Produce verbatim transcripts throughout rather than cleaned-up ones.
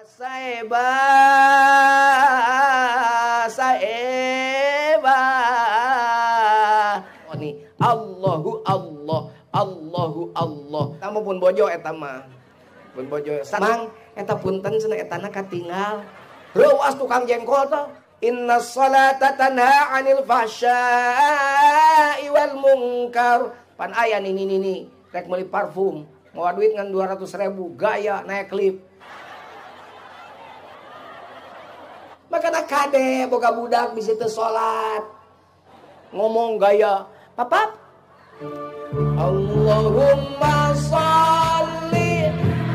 Saeba, saeba. Oh nih, Allahu Allah, Allahu Allah. Tamu pun bojo eta mah. Pun bojo. Mang eta punten cenah etana katinggal. Reuas tukang jengkol tuh. Inna salata tanha 'anil fahsya'i wal munkar. Pan aya nih nih nih, rek meuli parfum. Mau duit ngan dua ratus ribu, gaya naik klip. Makanya kade boga budak bisa teu salat. Ngomong gaya, "Papap." Allahumma sholli.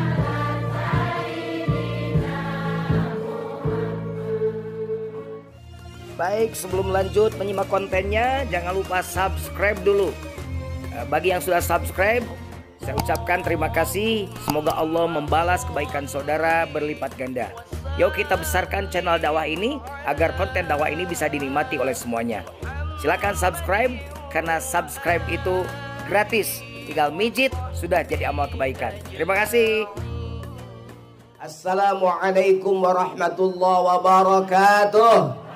Baik, sebelum lanjut menyimak kontennya, jangan lupa subscribe dulu. Bagi yang sudah subscribe, saya ucapkan terima kasih. Semoga Allah membalas kebaikan saudara berlipat ganda. Yuk kita besarkan channel dakwah ini agar konten dakwah ini bisa dinikmati oleh semuanya. Silakan subscribe karena subscribe itu gratis. Tinggal mijit sudah jadi amal kebaikan. Terima kasih. Assalamualaikum warahmatullahi wabarakatuh.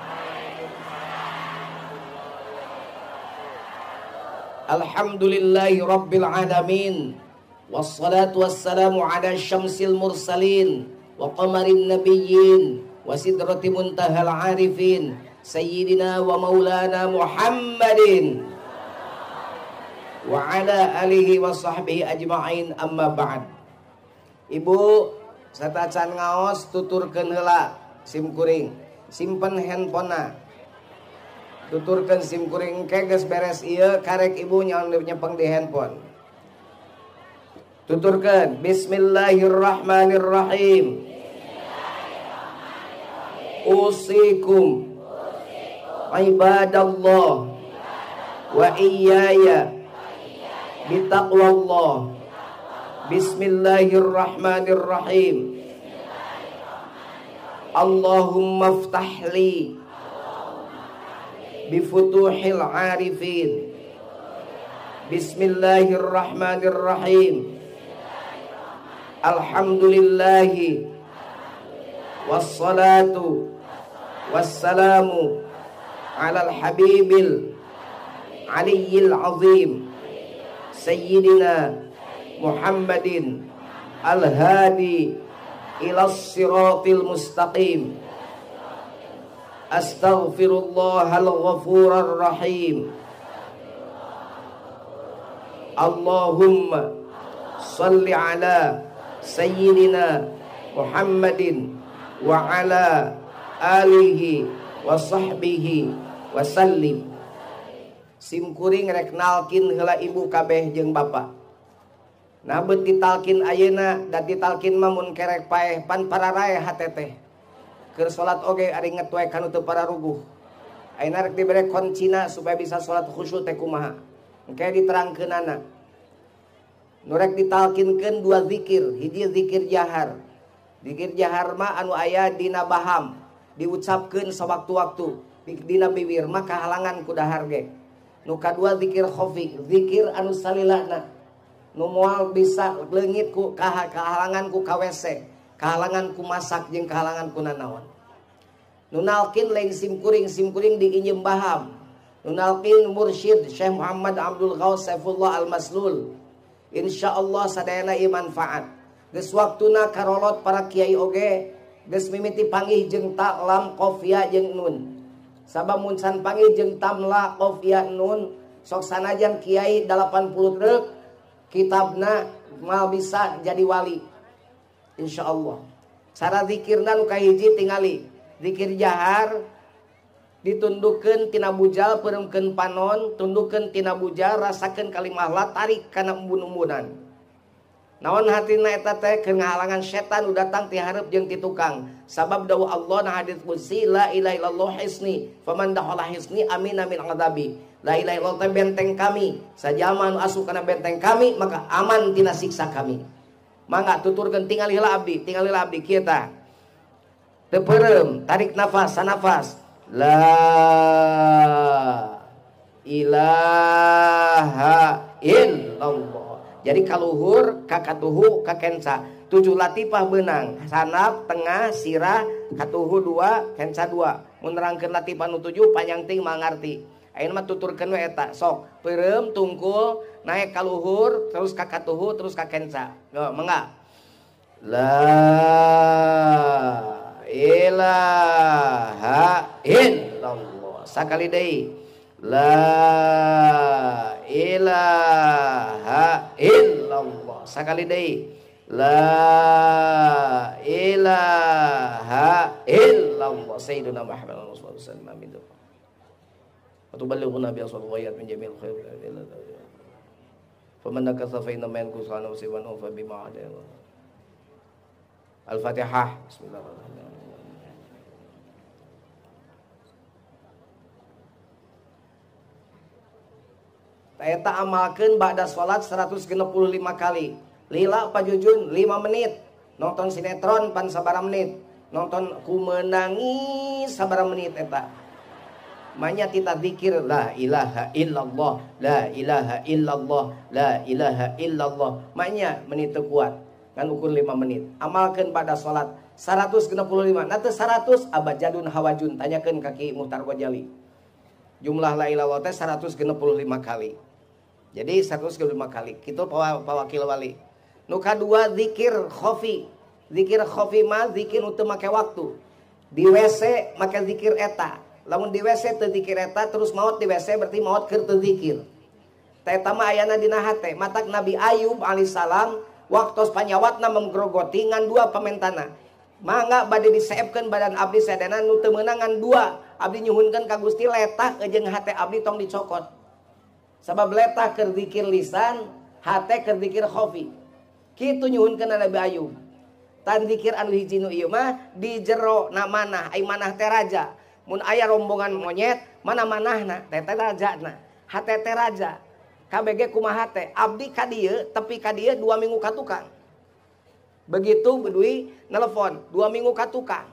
Alhamdulillahi rabbil alamin. Wassalatu wassalamu ala syamsil mursalin wa qamarin nabiyyin wa sidrati muntahal arifin sayyidina wa maulana Muhammadin wa ala alihi wa sahbihi ajma'in, amma ba'd. Ibu sata can ngaos tuturkeun heula sim kuring, simpen handphonena, tuturkeun sim kuring ke geus beres ieu karek ibu nyepeng di handphone. Tuturkan Bismillahirrahmanirrahim. Usikum ibadallah wa iyaya bitaqwallah. Bismillahirrahmanirrahim. Allahumma ftahli bifutuhil arifin. Bismillahirrahmanirrahim. Alhamdulillahi wassalatu wassalamu ala al-habibil aliyyil azim sayyidina Muhammadin al-hadi ila siratil mustaqim. Astaghfirullahal ghafurar rahim. Allahumma salli ala Sayyidina Muhammadin wa ala alihi wa sahbihi wa sallim. Sim kuring rek nalkin heula ibu kabeh jeung bapa. Nah beut ditalkin ayeuna da ditalkin mah mun kerek paeh pan pararae hateteh. Keur salat oge ari ngetuek kanu teu pararuguh. Ayeuna rek dibere kuncina supaya bisa salat khusyuk teh kumaha. Engke diterangkeunana. Nurek ditalkinkeun dua zikir, hiji zikir jahar. Zikir jahar mah anu aya dina baham, diucapkeun sawaktu-waktu dina bibir mah kahalangan ku dahar ge. Nu kadua zikir khafi, zikir anu salilahna. Nu moal bisa leungit ku kahalangan ku K W C, kahalangan ku masak jeung kahalangan ku nanaon. Nu nalkin lain sim kuring, sim kuring diinjem baham. Nu nalkin mursyid Syekh Muhammad Abdul Ghaus Saifullah Al-Maslul. Insyaallah sadayana ieu manfaat. Geus waktuna karolot para kiai oge, geus mimiti panggih jeung ta lam qafiyah jeung nun. Sabab mun can panggih jeung tam la qafiyah nun, sok sanajan kiai delapan puluh reuk kitabna mal bisa jadi wali. Insyaallah. Cara zikirna nu kahiji tingali, zikir jahar ditundukkeun tina bujal peuremkeun panon, tundukkeun tina bujal rasakeun kalimah la tarik kana embun-embunan. Naon hatina eta teh keur ngahalangan setan nu datang ti hareup jeung ti tukang. Sabab dawuh Allah na hadits qudsi la ilaha illallah hisni faman dakhala hisni amina min adabi. La ilaha illallah teh benteng kami, sajama nu asup kana benteng kami maka aman tina siksa kami. Mangga tuturkeun tingali heula abdi, tingali heula abdi kieu tah. Teu peureum, tarik nafas, sanafas. La ilaha illallah. Jadi kaluhur kakatuhu kakensa tujuh latifah benang, sanap, tengah, sirah, katuhu dua, kenca dua. Mun nerangkeun latifah nu tujuh panjang ting mangarti. Ayeuna mah tuturkeun we eta. Sok, peureum tungkul naik ka luhur, terus ka katuhu, terus ka kenca. Yo, mangga. La ilaha illallah. Sakali deui. La ilaha illallah. Sakali deui. La ilaha illallah. Sayyiduna Muhammad sallallahu alaihi wasallam. Amin. Wa tuballighuna bi aswaqiyat min jamil khair. Faman nakatha fa inna ma yankusu an nafsihi wa fa bima adaya. Al-Fatihah. Bismillahirrahmanirrahim. Eta amalkeun ba'da salat seratus genep puluh lima kali. Lila pajujun lima menit. Nonton sinetron pan sabaraha menit. Nonton kumenangi sabaraha menit eta. Manya kita zikir la ilaha illallah, la ilaha illallah, la ilaha illallah. Manya menit teu kuat. Kan ukur lima menit. Amalkeun pada salat seratus genep puluh lima. Na teu seratus abajadun hawajun. Tanyakeun ka Ki Muhtar Ghazali. Jumlah la ilaha illallah teh seratus genep puluh lima kali. Jadi seratus genep puluh lima kali. Kitu pawakil wali. Nu kadua zikir khofi. Zikir khofi mah zikir nu teu make waktu. Di W C make zikir eta. Lamun di W C teu zikir eta terus maot di W C berarti maot keur teu zikir. Teh eta mah ayana dina hate. Matak Nabi Ayub alaihissalam waktu panyawatna menggrogoti ngan dua pamentana. Mangga bade diseepkeun badan abdi sadana nu teu meunang ngan dua. Abdi nyuhunkeun ka Gusti letah jeung hate abdi tong dicokot. Sabab letah keur zikir lisan, hate keur zikir khofi. Kitu nyuhunkeun Nabi Ayub. Tan zikir anu hiji nu ieu mah di jero na manah, ai manah teh raja. Mun aya rombongan monyet, mana manahna? Teh teh rajana. Hate teh raja. K B G kumaha teh? Abdi ka dieu, tepi ka dieu dua minggu ka tukang. Begitu bedui nelpon, dua minggu ka tukang.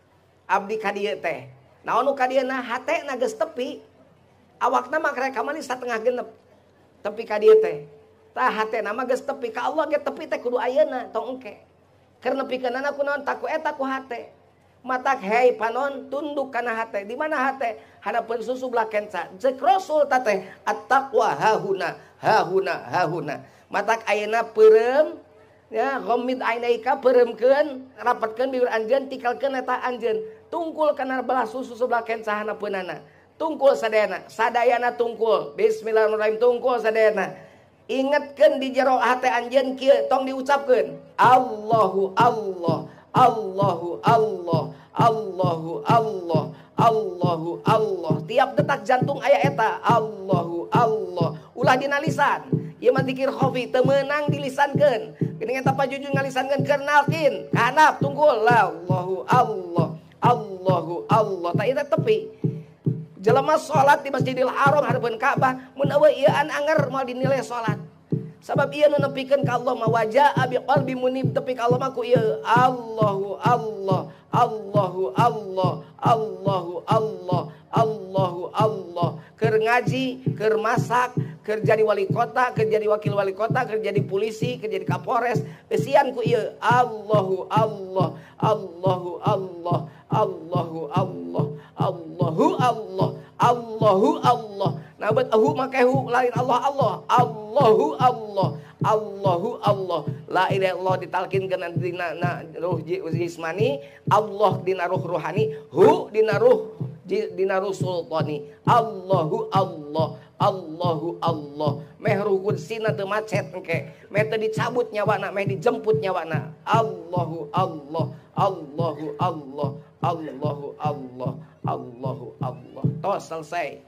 Abdi ka dieu teh. Naon nu ka dieuna? Hatena geus tepi. Awakna mah karek kamari satengah genep. Tepi ka dieu teh. Tah hatena mah geus tepi ka Allah ge tepi teh kudu ayeuna tong engke. Keur nepikeunana kunaon? Taku eta ku hate. Matak hei panon tunduk kana hate. Di mana hate? Hadapeun susu belah kenca. Cek Rasul tateh at-taqwa hahuna hahuna hahuna. Matak ayeuna peureum ya ghamid ainaika peureumkeun rapatkeun bibir anjeun tikalkeun eta anjeun. Tungkul kana belah susu sebelah kenca hanapeunana. Tungkul sadayana, sadayana tungkul. Bismillahirrahmanirrahim tungkul sadayana. Ingetkeun di jero hate anjeun kieu tong diucapkeun. Allahu Allah, Allahu Allah, Allahu Allah, Allahu Allah. Tiap detak jantung aya eta Allahu Allah. Ulah dina lisan. Ieu mah zikir khofi teu meunang dilisankeun. Geuning eta pajujun ngalisankeun keur nalkin. Kanap tungkul la Allahu Allah, Allahu Allah. Ta eta tepi. Jelema salat di Masjidil Haram harapan Ka'bah mun eueuh ieu an anger moal dinilai salat. Sabab ieu nu nepikeun ka Allah mah wajah abi qalbi munib tepi ka Allah mah ku ieu Allahu Allah, Allahu Allah, Allahu Allah, Allahu Allah. Keur ngaji, keur masak, keur jadi wali kota, keur jadi wakil wali kota, keur jadi polisi, keur jadi kapolres, besian ku ieu Allahu Allah, Allahu Allah, Allahu Allah, Allahu Allah, Allahu Allah. Nah bet ahu make hu lain Allah Allah, Allahu Allah, Allahu Allah. La ilaha illallah ditalkinkeun dina ruh jismani, Allah dina ruh ruhani, hu dina ruh dina ruh sultani. Allahu Allah, Allahu Allah. Meh ruh kudsina teu macet engke, meh teu dicabut nyawana, meh dijemput nyawana. Allahu Allah, Allahu Allah, Allahu Allah, Allahu Allah. Tos selesai.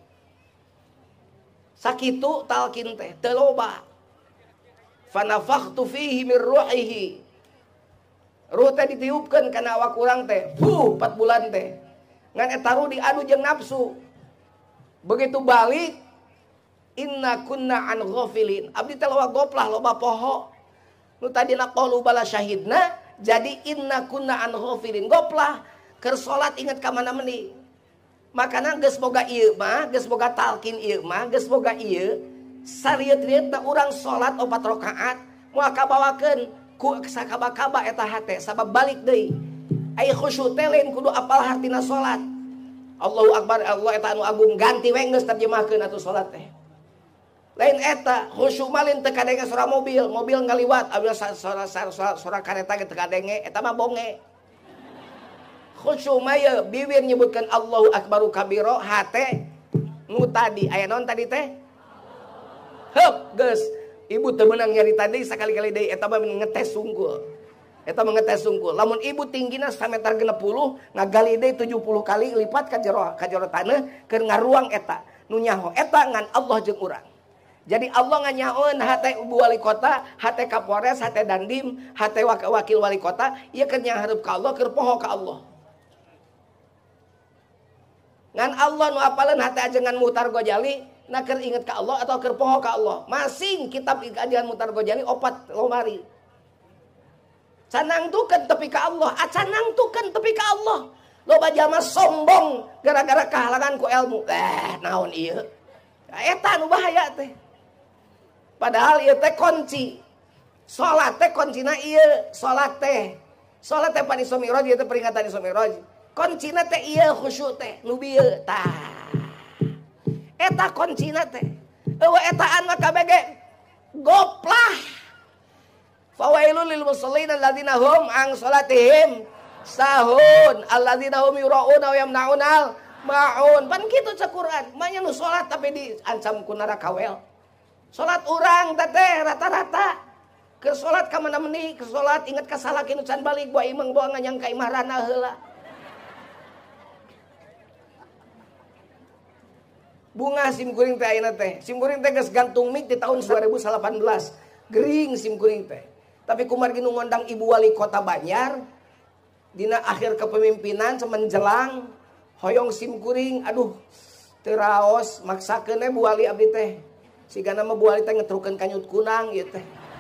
Sakitu talkin teh teu loba. Fanafakhtu fihi min ruhihi. Ruh teh ditiupkeun kana awak urang teh. Fuh, empat bulan teh. Ngan eta ruh diadu jeung nafsu. Begitu balik inna kunna an ghafilin. Abdi teh loba goplah, loba poho. Nu tadina qalu bala syahidna jadi inna kunna an ghafilin. Goplah keur salat inget ka mana meni. Makana geus boga ieu mah, geus boga talkin ieu mah, geus boga ieu, sarieut-rieutna urang salat opat rakaat moal kabawakeun ku sakaba-kaba eta hate sabab balik deui. Aya khusyuk teh lain kudu apal hartina salat. Allahu Akbar, Allah eta anu agung, ganti we geus terjemahkeun atuh salat teh. Lain eta khusyuk malin teu kadenge suara mobil, mobil ngaliwat abis suara suara suara kareta ge teu kadenge eta mah bonge. Khusyuk mah ye bibir nyebutkeun Allahu Akbaru kabiro, hate nu tadi aya naon tadi teh? Heup geus. Ibu teu meunang nyarita deui sakali-kali deui eta mah ngetes sungkul. Eta mah ngetes sungkul. Lamun ibu tinggina sameter genep puluh ngagali deui tujuh puluh kali lipat ka jero ka jero taneuh keur ngaruang eta. Nu nyaho eta ngan Allah jeung urang. Jadi Allah nganyaeun hate ibu wali kota, hate kapolres, hate dandim, hate wakil wali kota, ieu keur nyahareup ka Allah, keur poho ka Allah. Ngan Allah nu apaleun hate ajengan Muhtar Ghazali, na keur inget ka Allah atau keur poho ka Allah. Masing kitab ajengan Muhtar Ghazali opat lomari. Canangtukeun tepi ka Allah, acanangtukeun tepi ka Allah. Loba jalma sombong gara-gara kahalangan ku ilmu. Eh, naon ieu? Eta nu bahaya teh. Padahal ieu teh kunci. Salat teh kuncina ieu, salat teh. Salat teh pan Isra Mi'raj ieu teh peringatan Isra Mi'raj. Kuncina teh ieu khusyuk teh, nu bieu tah. Eta kuncina teh. Eueuh etaan mah kabege goplah. Fawailul lil musallin alladzina hum an salatihim sahun alladzina hum yura'una wa yamna'unal ma'un. Pan kitu ca Quran, manya nu salat tapi diancam ku neraka wel. Salat urang teh rata-rata ke salat ka mana meuni, ke salat inget ka salaki nu can balik bae imang bawa nganyang ka imah rana heula. Bunga sim kuring teh ayeuna teh. Sim kuring teh geus gantung mik di tahun dua ribu delapan belas. Gering sim kuring teh. Tapi kumargi nu ngondang ibu wali kota Banjar dina akhir kepemimpinan semenjelang hoyong sim kuring, aduh teu raos maksakeun we bu wali abdi teh. Sigana mah bu wali teh ngetrukeun kanyut kunang ieu teh.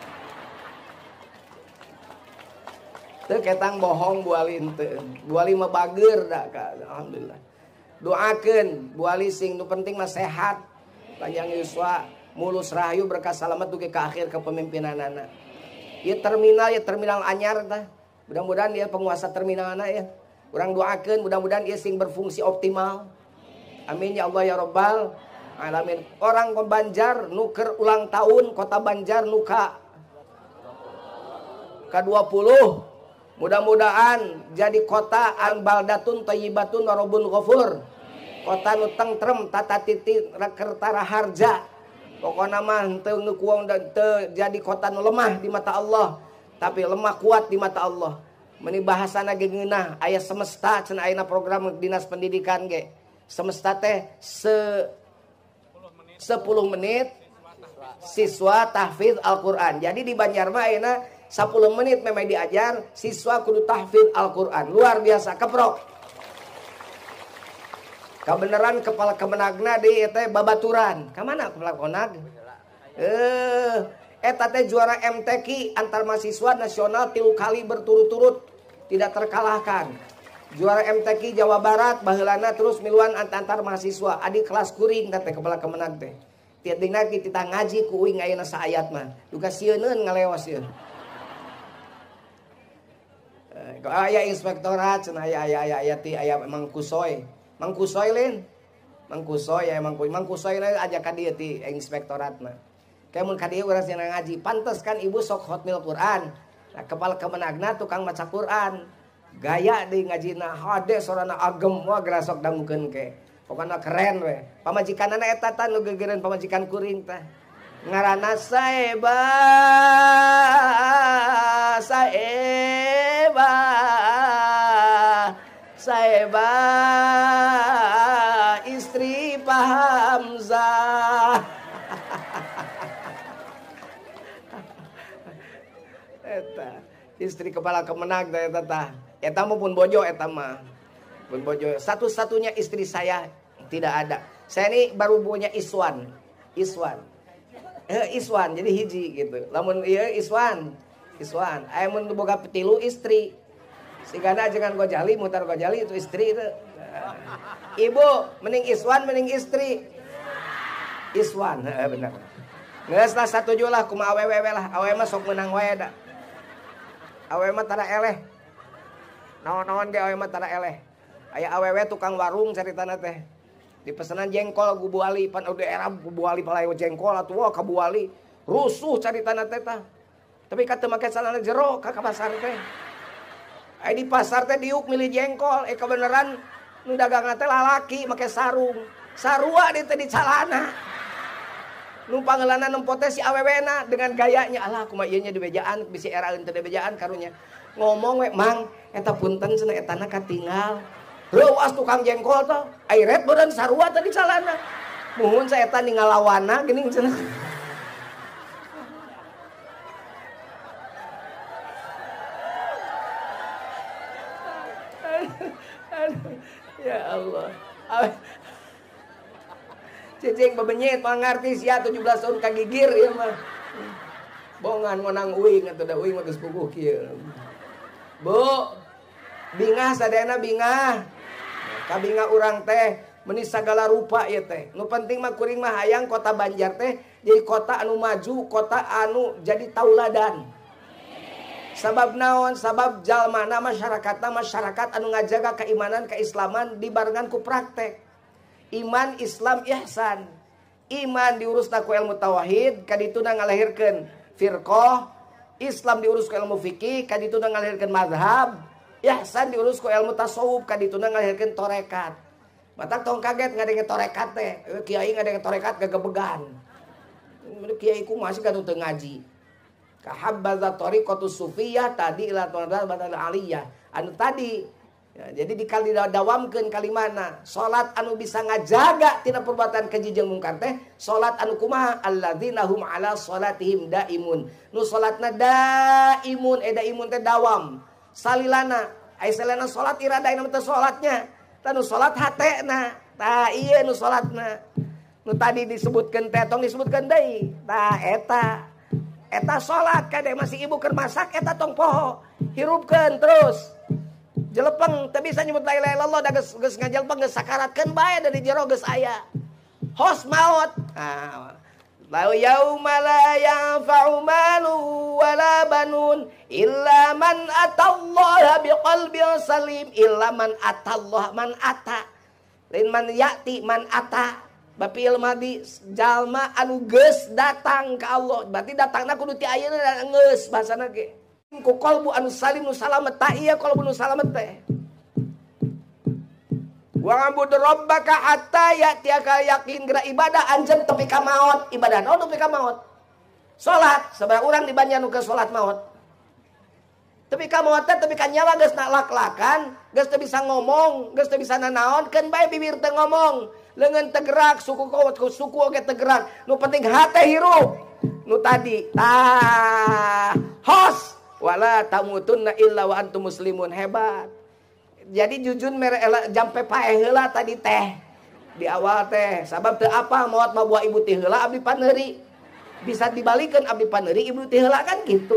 Teu ketang bohong bu wali teu. Bu wali mah bageur da ka alhamdulillah. Doakeun bu wali sing nu penting mah sehat, panjang yuswa, mulus rahayu berkah salamet dugi ka akhir kepemimpinanana. Ieu terminal ya terminal anyar tah. Mudah-mudahan dia penguasa terminalna ya. Urang doakeun mudah-mudahan ieu sing berfungsi optimal. Amin ya Allah ya Rabbal alamin. Orang Banjar nu keur ulang tahun kota Banjar nu ka ka dua puluh. Mudah-mudahan jadi kota an baldatun thayyibatun wa rabbun ghafur. Kota nu tentrem tata titi kertara harja. Pokoknya mah teu ngekuang dan teu jadi kota nu lemah di mata Allah, tapi lemah kuat di mata Allah. Meni bahasana ge ngeunah aya semesta cenah ayeuna program dinas pendidikan ge. Semesta teh se sepuluh menit siswa tahfidz Al-Qur'an. Jadi di Banjar mah ayeuna sepuluh menit memang diajar siswa kudu tahfidz Al-Qur'an. Luar biasa keprok. Kebenaran kepala kemenagna di eta babaturan. Ka mana kepala konag? Eh, eta teh juara M T Q antar mahasiswa nasional tilu kali berturut-turut tidak terkalahkan. Juara M T Q Jawa Barat baheulana terus miluan antar mahasiswa. Adi kelas kuring teh kepala kemenag teh. Tiap dina kita ngaji ku uing ayeuna saayat mah. Duga sieuneun ngaleos ieu. Eh, aya inspektorat cenah aya aya aya aya ti aya Mang Kusoy. Mang Kusoy lain, Mang Kusoy ya Mang Kusoy, Mang Kusoy lain aja ka dieu ti inspektorat mah. Kayak mun ka dieu urang cenah ngaji, pantes kan ibu sok hotmil Quran. Nah, kepala kemenagna tukang maca Quran. Gaya deui ngajina, hade sorana agem wah geura sok dangukeun ke. Pokona keren we. Pamajikanana eta tah nu gegereun pamajikan kuring tah. Ngaranna Saeba, Saeba. Saeba istri Pak Hamzah. Eta istri kepala kemenag eta tah. Eta mah pun bojo eta mah. Pun bojo. Satu-satunya istri saya tidak ada. Saya ini baru punya Iswan. Iswan. Eh Iswan jadi hiji gitu. Lamun ieu Iswan. Iswan. Aya mun boga tilu istri. Sigana jangan Ghazali, Muhtar Ghazali itu istri itu. Ibu, mending Iswan, mending istri. Iswan, heeh benar. Geus lah satuju lah kumaha awewe lah, awewe mah sok meunang wae da. Awewe mah tada eleh. Naon-naon ge awewe mah tada eleh. Aya awewe tukang warung caritana teh. Dipesenan jengkol ku Bu Ali, pan udah era Bu Ali palayo jengkol atuh wah ka Bu Ali. Rusuh caritana teh tah. Tapi kata make salana jero ka pasar teh. Ai di pasar teh diuk milih jengkol, eh kebenaran nu dagang teh lalaki make sarung. Sarua di teh di calana. Nu pangeulana nempo teh si awewena dengan gayanya, alah kumaha ieu nya di bejaan bisi era teh di bejaan karunya. Ngomong we, "Mang, eta punten cenah etana katinggal." Leuwas tukang jengkol tuh, airet beureun sarua tadi calana. Muhun saeta ningalawana geuning cenah. Ya Allah. Cicing bebenyet mangarti sia tujuh belas tahun kagigir ieu mah. Bongan ngonang uing atuh da uing mah geus puguh kieu. Bu, bingah sadayana bingah. Kabinga urang teh meuni sagala rupa ieu teh. Nu penting mah kuring mah hayang kota Banjar teh jadi kota anu maju, kota anu jadi tauladan. Sabab naon? Sabab jalmana masyarakatna masyarakat anu ngajaga keimanan keislaman dibarengan ku praktek. Iman, Islam, ihsan. Iman diurusna ku ilmu tauhid, kadituna ngalahirkeun firqah. Islam diurus ku ilmu fikih, kadituna ngalahirkeun mazhab. Ihsan diurus ku ilmu tasawuf, kadituna ngalahirkeun torekat. Matak tong kaget ngadenge torekat teh. Kiai ngadenge torekat gegebegan. Kiai ku masih kanu teu ngaji. Kahabbaza tariqatus sufiyah tadi ila tariqatul aliyah. Anu tadi ya, jadi dikali dawamkeun kalimana. Salat anu bisa ngajaga tina perbuatan keji jeung mungkar teh salat anu kumaha alladzina hum ala salatihim daimun. Nu salatna daimun, eh daimun teh dawam. Salilana ai salana salat iradaina teh salatnya. Tanu salat hatena. Tah ieu nu salatna. Nu tadi disebutkeun teh tong disebutkeun deui. Tah eta eta salat kade masih ibu keur masak eta tong poho. Hirupkeun terus. Jelepeng teu bisa nyebut la ilaha illallah da geus geus ngajelepeng geus sakaratkeun bae dari jero geus aya. Hos maut. Ah. La yauma la yanfa'u malu wala banun illa man atallaha biqalbin salim illa man atallah man ata. Lain man yati man ata. Bapi ilmu di jalma anu geus datang ka Allah. Berarti datangna kudu ti ayeuna geus bahasana ge. Ku qalbu anu salim nu salamet ta ieu qalbu nu salamet teh. Wa ngabud rabbaka hatta ya'tiyaka yakin geura ibadah anjeun tepi ka maot. Ibadah naon tepi ka maot? Salat, sabaraha urang di Banjar nu ke salat maot. Tepi ka maot teh tepi ka nyawa geus lak-lakan, geus teu bisa ngomong, geus teu bisa nanaonkeun bae bibir teu ngomong, leungeun teu gerak, suku suku oge teu gerak. Nu penting hate hirup. Nu tadi tah hos wala tamutunna illa wa antum muslimun, hebat. Jadi jujun mere jampe pae heula tadi teh di awal teh sabab teu apa maot mah buah ibu ti heula abdi paneuri bisa dibalikeun abdi paneuri ibu ti heula kan gitu.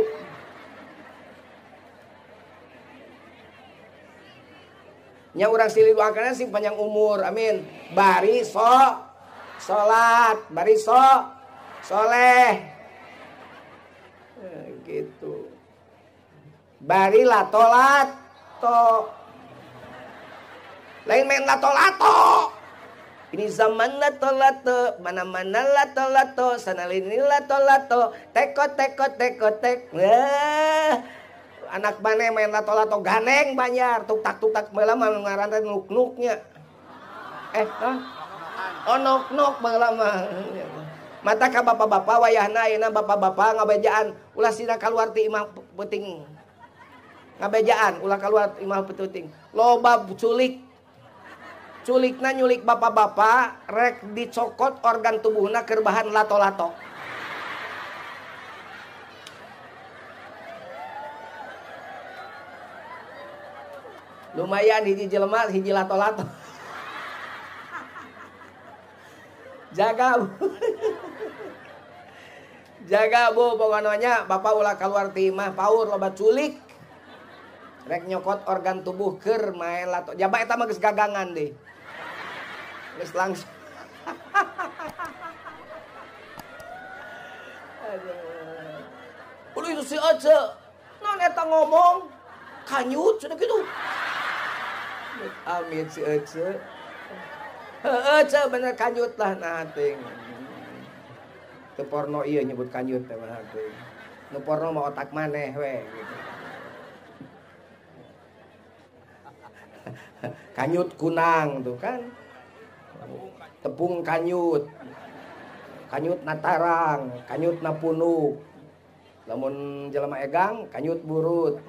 Nya urang silih doakeun sing panjang umur amin. Bari so salat, bari so soleh. Eh, gitu. Bari latolat to lain main lato-lato. Ini zaman lato-lato, mana-mana lato-lato, sana lini lato-lato, teko teko teko tek. Nah, anak mana main lato-lato ganeng Banjar, tuk tak tuk tak meula mah ngaranna nuk-nuknya. Eh, huh? Oh nuk-nuk meula mah. Mata ka bapak-bapak wayahna ayeuna bapak-bapak ngabejaan ulah sina kaluar ti imah peuting. Ngabejaan ulah kaluar imah peuting. Loba culik. Culikna nyulik bapak-bapak rek dicokot organ tubuhna keur bahan lato-lato. Lumayan hiji jelema hiji lato-lato. Jaga Bu. Jaga Bu pokoknya bapak ulah keluar ti imah paur loba culik. Rek nyokot organ tubuh keur main lato. Jaba eta mah geus gagangan deh. Geus langsung. Aduh. Udah itu si Oce. Non eta ngomong kanyut sudah gitu. Amit si Ece. Ece bener kanyut lah nating. Teu porno ieu nyebut kanyut teh mah teh. Nu porno mah otak maneh we gitu. Kanyut kunang tuh kan. Tepung kanyut. Kanyut natarang, kanyut napunuk. Lamun jelema egang, kanyut burut.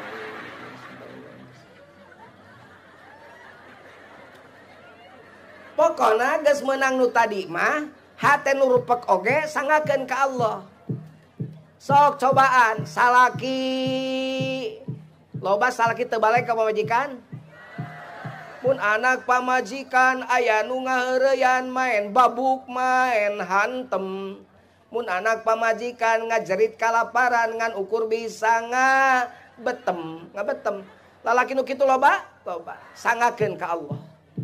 Pokona geus meunang nu tadi mah hate nu rupek oge sangakeun ka Allah. Sok cobaan salaki loba salaki teu balik ka pamajikan. Mun anak pamajikan aya nu ngaheureyan main babuk main hantem. Mun anak pamajikan ngajerit kalaparan ngan ukur bisa ngabetem, ngabetem. Lalaki nu kitu loba, loba sangakeun ka Allah.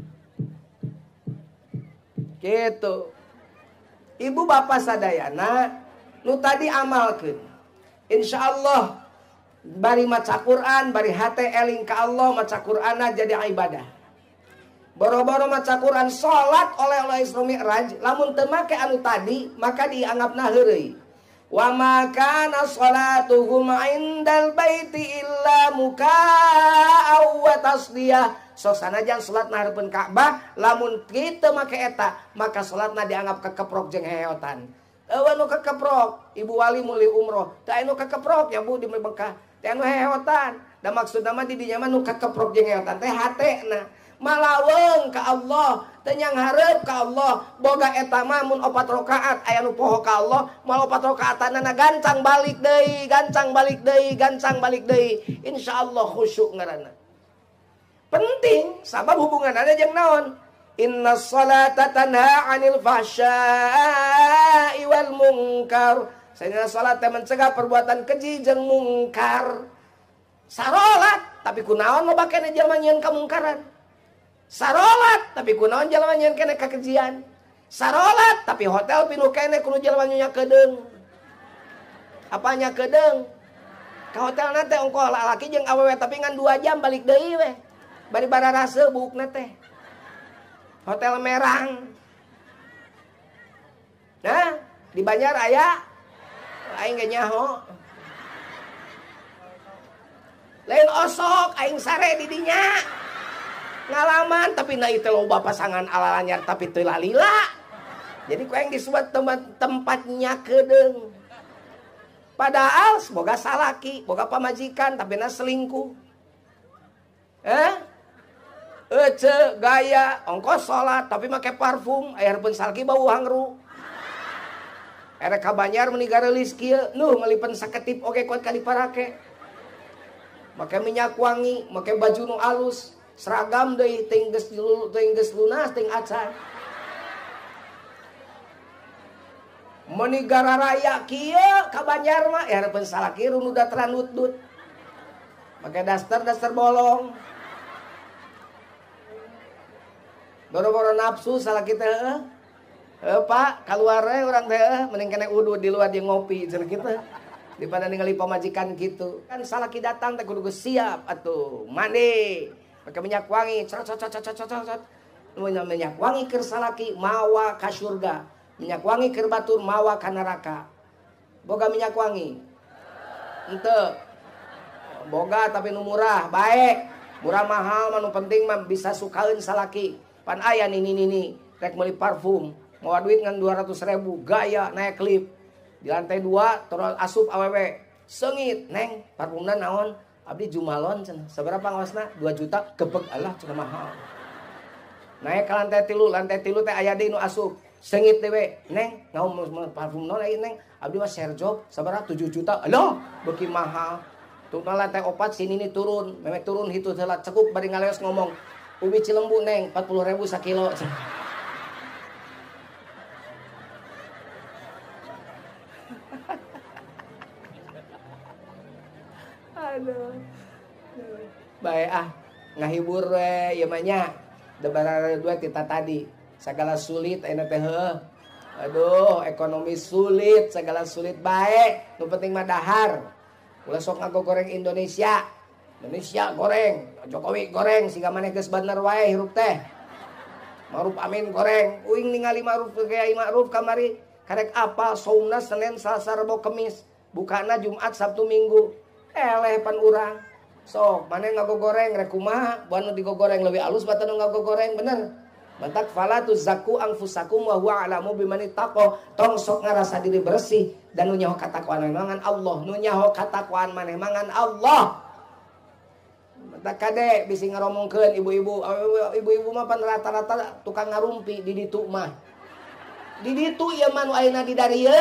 Gitu. Ibu bapak sadayana nu tadi amalkeun. Insyaallah bari maca Quran, bari hate eling ka Allah, maca Qur'ana jadi ibadah. Boro-boro maca Quran salat oleh oleh Isra Mi'raj, lamun teu make anu tadi maka dianggapna heureuy. Wa ma kana sholatuhum indal baiti illa mukaa'a wa tasdiyah. Sok sanajan salatna hareupeun Ka'bah, lamun kitu make eta, maka salatna dianggap kekeprok jeung heotan. Eueuh nu kekeprok, ibu wali muli umroh, teu anu kekeprok ya Bu di Mekah, teu anu heotan. Da maksudna mah di dinya mah nu kekeprok jeung heotan teh hatena. Malaweung ka Allah, teu nyang hareup ka Allah, boga eta mah mun opat rakaat aya nu poho ka Allah, moal opat rakaatanna gancang balik deui, gancang balik deui, gancang balik deui. Insyaallah khusyuk ngaranna. Penting sabab hubunganna jeung naon? Inna sholata tanha 'anil fahsya'i wal munkar. Sayyidina salat teh mencegah perbuatan keji jeung mungkar. Sarolat tapi kunaon loba keneh jalma nyieun kamungkaran. Sarolat tapi kunaon jalma nyieun keneh kakejian. Sarolat tapi hotel pinuh keneh kudu jalma nya kedeung. Apanya kedeung? Ka hotel teh ongkoh lalaki jeung awewe tapi ngan dua jam balik deui we. Bari bararase bukna teh. Hotel Merang. Nah, di Banjar aya aing ge nyaho. Lain osok aing sare di dinya. Ngalaman tapi na itu loba pasangan ala anyar tapi teu lalila. Jadi ku aing disebut tempat tempatnya kedeung. Padahal semoga salaki, boga pamajikan tapi na selingkuh. Eh? Ece gaya ongkos salat tapi make parfum aya hareupeun salaki bau hangru. Erek ka Banjar meuni gareulis kieu, nuh ngalipen saketip oge kuat kali parake. Make minyak wangi, make baju nu alus, seragam deui teuing geus teuing geus lunas teuing acan. Meuni gara raya kieu ka Banjar mah aya hareupeun salaki runu dataran nutdut. Make daster-daster bolong. Boro-boro nafsu salah kita heeh. Heeh Pak, kaluar we urang teh heeh, mending kena udud di luar jeung ngopi cenah kitu. Daripada ningali pamajikan gitu. Kan salah ki datang teh kudu geus siap atuh. Mandi, pakai minyak wangi, cot cot cot cot cot cot. Minyak wangi keur salaki mawa ka surga. Minyak wangi keur batur mawa ka neraka. Boga minyak wangi? Henteu. Boga tapi nu murah, baik. Murah mahal mah nu penting mah bisa sukaeun salaki. Pan aya nih nih nih rek meuli parfum mau duit ngan dua ratus ribu gaya naik klip di lantai dua terus asup awewe seungit neng parfumna naon abdi jumalon cenah seberapa ngosna dua juta gebeg alah cenah mahal naik ke lantai tilu lantai tilu teh aya deui nu asup seungit dewe neng naon parfum naon aya neng abdi mah serjob sabaraha tujuh juta alah beuki mahal tunggal lantai opat sini nih turun memek turun hitu heula cekup bari ngaleos ngomong ubi Cilembu neng empat puluh ribu sakilo. Aduh. Bae ah ngahibur we ieu mah nya. Debarara dua kita tadi segala sulit ayeuna teh heuh. Aduh ekonomi sulit segala sulit bae nu penting mah dahar. ulah sok ngagogoreng Indonesia. Indonesia goreng, Jokowi goreng, siga maneh geus bener wae hirup teh. Ma'ruf Amin goreng, uing ningali Ma'ruf Kiai Ma'ruf kamari karek apa saumna Senin Selasa Rabu Kamis, bukana Jumat Sabtu Minggu. Eleh pan urang. Sok maneh ngagogoreng rek kumaha, banu digogoreng leuwih alus batan ngagogoreng bener. Matak fala tuzakku anfusakum wa huwa alamu bimani taqwa. Tong sok ngarasa diri bersih dan nu nyaho katakwaan maneh Allah, nu nyaho katakwaan maneh mangan Allah. Tak kade bisi ngaromongkeun ibu-ibu, ibu-ibu mah pan rata-rata tukang ngarumpi di ditu mah. Di ditu ieu mah nu ayeuna di darieu.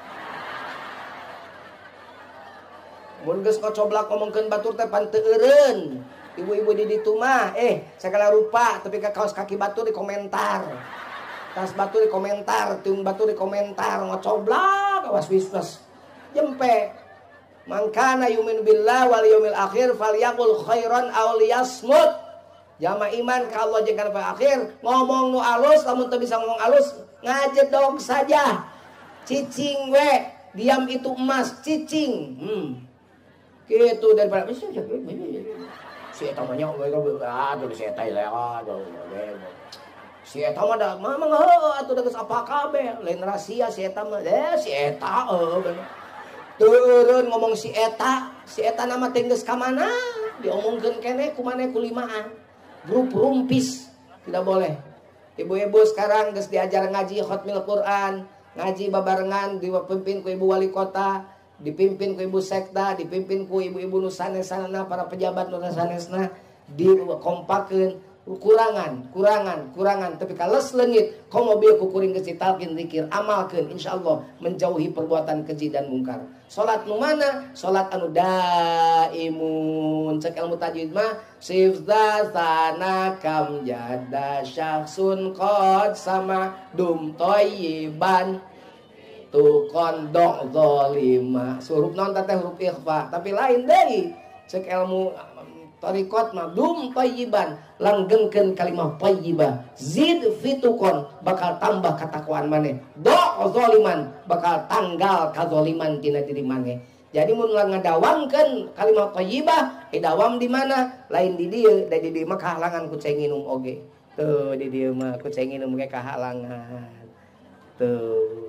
Mun geus ngocoblak ngomongkeun batur teh pan teu eureun. Ibu-ibu di ditu mah eh segala rupa tapi ka kaos kaki batur di komentar. Tas batur di komentar, tiung batur di komentar ngocoblak awas wiswas. Jempe mangkana yumin billah wal yaumil akhir falyaqul khairan aw liyasmut. Jama iman ka Allah jeung kana akhir, ngomong nu alus, lamun teu bisa ngomong alus, ngajedog saja. Cicing we, diam itu emas, cicing. Hmm. Kitu daripada si eta mah nya aduh si eta lewat. Si eta mah da mamang heuh atuh da geus apa kabeh, lain rahasia si eta mah. Eh si eta heuh. Turun ngomong si eta, si eta nama tenggeus ka mana? Diomongkeun keneh ku maneh kulimaan. Grup rumpis tidak boleh. Ibu-ibu sekarang geus diajar ngaji khatmil Quran, ngaji babarengan dipimpin ku ibu wali kota, dipimpin ku ibu sekda, dipimpin ku ibu-ibu nu sanesana para pejabat nu sanesna, dikompakeun. Kurangan, kurangan, kurangan. Tapi kalau selengit, kau mobil kukuring kecitalkin zikir, amalkan, insya Allah menjauhi perbuatan keji dan mungkar. Salat nu mana? Salat anu daimun. Cek ilmu tajwid mah, sifza sana kam jada syahsun qad sama dum toyiban tu kondok zolima. Huruf non teh huruf ikhfa, tapi lain deh. Cek ilmu tarikot mah dum tayyiban, langgengkeun kalimah tayyibah, zid fitukon bakal tambah katakwaan maneh, do zaliman bakal tanggal kazaliman tina diri maneh. Jadi mun ngadawamkeun kalimah tayyibah, idawam di mana? Lain di dieu, da di dieu mah kahalangan ku cai nginum oge. Tuh di dieu mah ku cai nginum ge kahalangan. Tuh.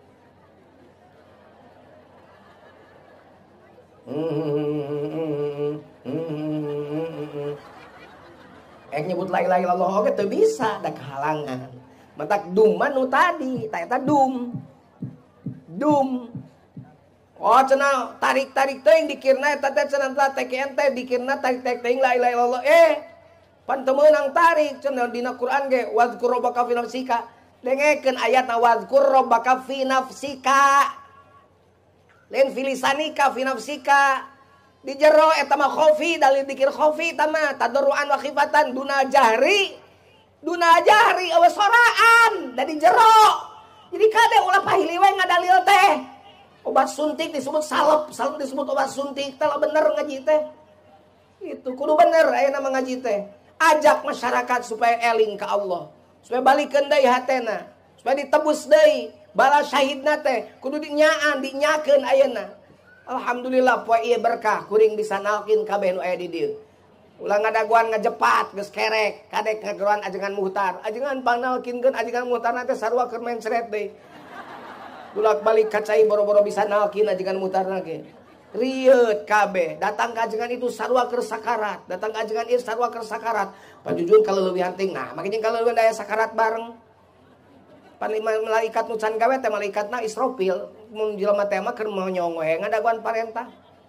Hmm. Hmm. Eh nyebut la ilaha illallah oge teu bisa da kehalangan. Matak dum manu tadi, ta eta dum. Dum. Oh cenah tarik-tarik teuing dikirna eta teh cenah teh ente dikirna tarik-tarik teuing la ilaha illallah. Eh pan teu meunang tarik cenah dina Quran ge wazkur rabbaka fi nafsika. Dengekeun ayatna wazkur rabbaka fi nafsika. Lain filisanika fi nafsika. Di jero eta mah khofi dalil dikir khofi eta mah tadarruan wa khifatan duna jahri. Duna jahri awas soraan da di jero. Jadi kade ulah pahili we ngadalil teh. Obat suntik disebut salep, salep disebut obat suntik. Teh bener ngaji teh. Itu kudu bener aya nama ngaji teh. Ajak masyarakat supaya eling ka Allah. Supaya balikeun deui hatena. Supaya ditebus deui bala syahidna teh kudu dinyaan dinyakeun ayeuna. Alhamdulillah poe ieu berkah kuring bisa nalkin kabeh nu aya di dieu. Ulah ngadaguan ngajepat geus kerek, kadek ngageruan ajengan muhtar. Ajengan panalkinkeun ajengan muhtar teh sarua keur mencret deui. Bulak-balik kacai boro-boro bisa nalkin ajengan muhtarna ge. Rieut kabeh, datang ka ajengan itu sarua keur sakarat, datang ka ajengan ieu sarua keur sakarat. Pajujun kaleuwih hanting. Nah, makanya kaleuwih aya sakarat bareng. Pan malaikat nu can gawe teh malaikatna Israfil mun jelema teh mah keur monyong we ngadaguan parentah.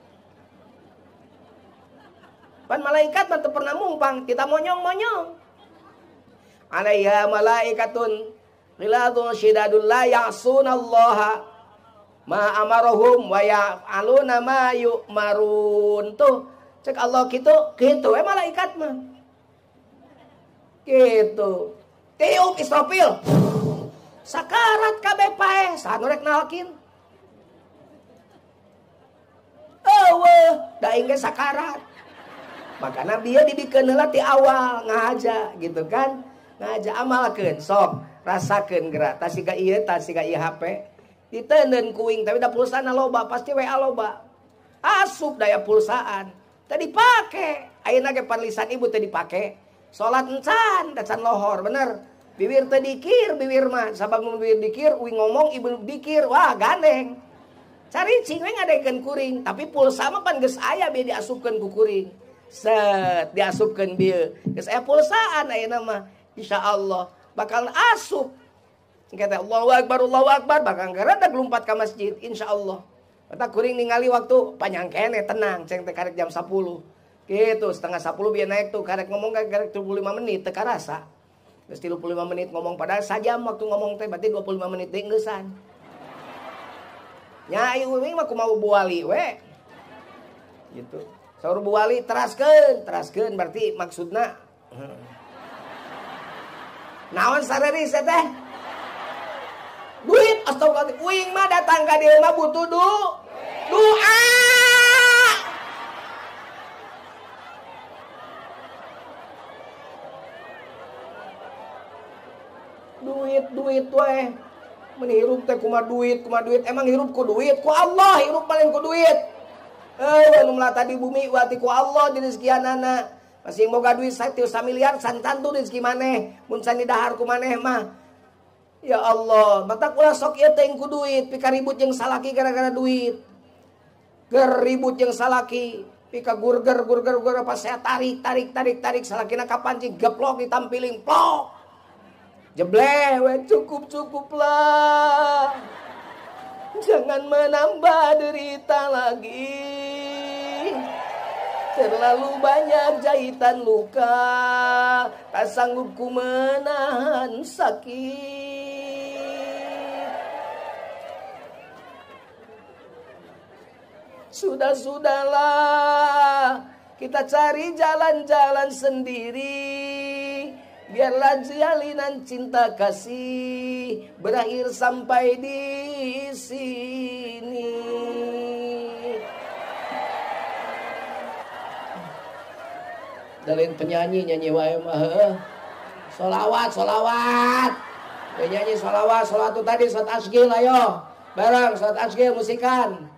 Pan malaikat mah teu pernah mumpang, kita monyong-monyong. Alaiha malaikatun ghiladun syidadul la ya'sunallaha ma amarahum wa ya'aluna ma yu'marun. Tuh, cek Allah kitu, kitu we malaikat mah. Kitu. Tiup Israfil. Sakarat kabeh pae, sanu rek nalkin. Eueuh, da engge sakarat. Makana bieu dibikeun heula ti awal ngahaja gitu kan. Ngahaja amalkeun sok, rasakeun geura. Tah siga ieu, tah siga ieu H P. Diteuneun kuing tapi da pulsana loba, pasti W A loba. asup daya pulsaan tadi pakai ayeuna ge panlisan ibu tadi pakai salat encan dacan lohor bener bibir tadi dikir bibir mah sabab mun bibir dikir uing ngomong ibu dikir wah gandeng cari cing we ngadekeun kuring tapi pulsa mah pan geus aya bieu diasupkeun ku kuring set diasupkeun bieu geus aya pulsaan ayeuna mah insyaallah bakal asup kata Allahu Akbar Allahu Akbar bakal garada lumpat ka masjid insyaallah. Eta kuring ningali waktu panjang kene tenang ceng teh karek jam sepuluh. Gitu setengah sepuluh biar naik tuh karek ngomong karek tiga puluh lima menit teu karasa. Geus tiga puluh lima menit ngomong padahal sajam waktu ngomong teh berarti dua puluh lima menit deui geussan. Nya ieu mah kumaha Bu Wali we. Gitu. Saur Bu Wali teraskeun, teraskeun berarti maksudna naon sareri teh? Duit astagfirullah uing mah datang ka dieu mah butuh du doa. Duit duit we. Mun hirup teh kumaha duit, kumaha duit. Emang hirup ku duit? Ku Allah hirup paling ku duit. Eh anu melata di bumi wati ku Allah di rezekianana. Masing boga duit satu miliar santan tuh rezeki maneh. Mun sani dahar ku maneh mah. Ya Allah, batak ulah sok ieu teh ku duit, pika ribut jeung salaki gara-gara duit. Ger ribut jeung salaki, pika gurger gurger gurger pas saya tarik tarik tarik tarik salakina kapancing geplok ditampiling plok. Jebleh we cukup cukuplah. Jangan menambah derita lagi. Terlalu banyak jahitan luka, tak sanggup ku menahan sakit. Sudah-sudahlah, kita cari jalan-jalan sendiri. Biarlah jalinan cinta kasih berakhir sampai di sini. Dalin penyanyi nyanyi wae mah. Sholawat, sholawat. Ya nyanyi sholawat, sholawat itu tadi salat asgil ayo. Bareng salat asgil musikan.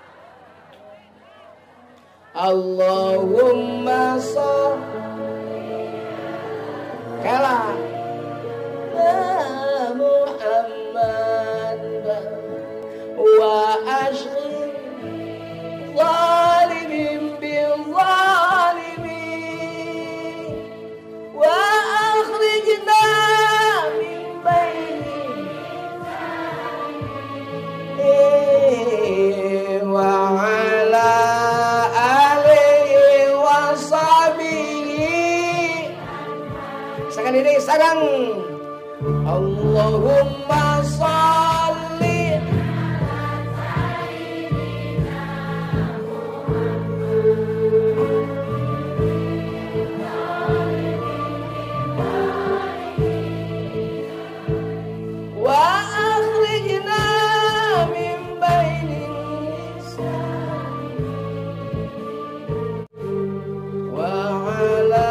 Allahumma sholli kala Muhammad wa ashri zalimin bil zalimin wa akhrijna min baini wa ala ini sarang Allahumma sholli wa akhrijna min bainin nisa wa ala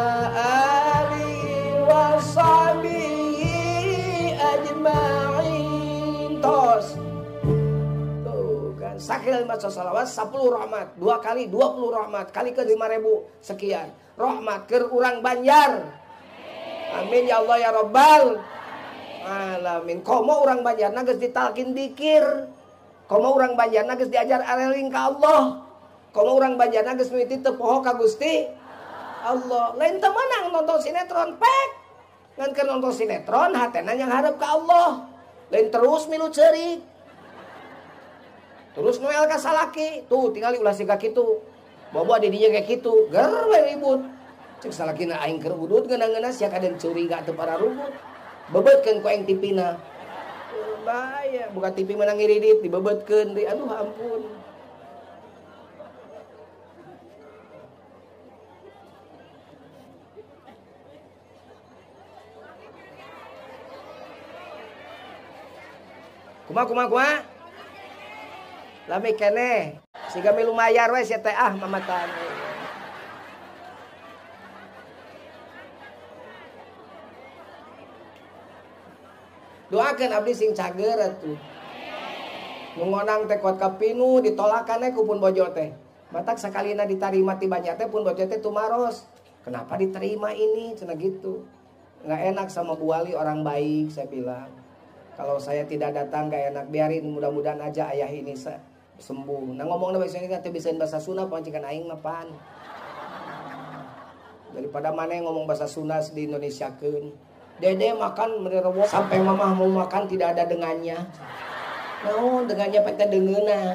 sakil baca salawat sepuluh rahmat dua kali dua puluh rahmat kali ke lima ribu sekian rahmat ke urang Banjar amin ya Allah ya Rabbal alamin komo urang Banjar geus ditalkin dikir komo urang Banjar geus diajar areling ka Allah komo urang Banjar geus mimiti teu poho ka Gusti Allah lain teu meunang nonton sinetron pek ngan keur nonton sinetron hatena yang hareup ka Allah lain terus milu ceurik terus noel ka salaki tuh tinggal ulah siga kitu bawa di dinya kayak kitu ger we ribut cek salakina aing keur udut ngeunah-ngeunah sia kaden curiga teu para ribut bebetkeun ku aing tipina bahaya buka T V menang ngiridit dibebetkeun deui aduh ampun kumaha kumaha kumaha lami kene siga milu mayar we sia teh ah mamatan doakeun abdi sing cager atuh ngonang teh kuat kapinu ditolakannya kupun bojo teh. Batak sakalina diterima ti banyak teh pun bojo teh tumaros. Kenapa diterima ini? Cenah gitu. Nggak enak sama Bu Wali orang baik, saya bilang. Kalau saya tidak datang nggak enak, biarin mudah-mudahan aja ayah ini sembuh. Nah ngomongnya bahasa ini teh bisain bahasa Sunda pancikan aing mah pan. Daripada mana yang ngomong bahasa Sunda di Indonesia keun. Dede makan menerobos sampai mamah mau makan tidak ada dengannya. No, dengannya pete dengeuna.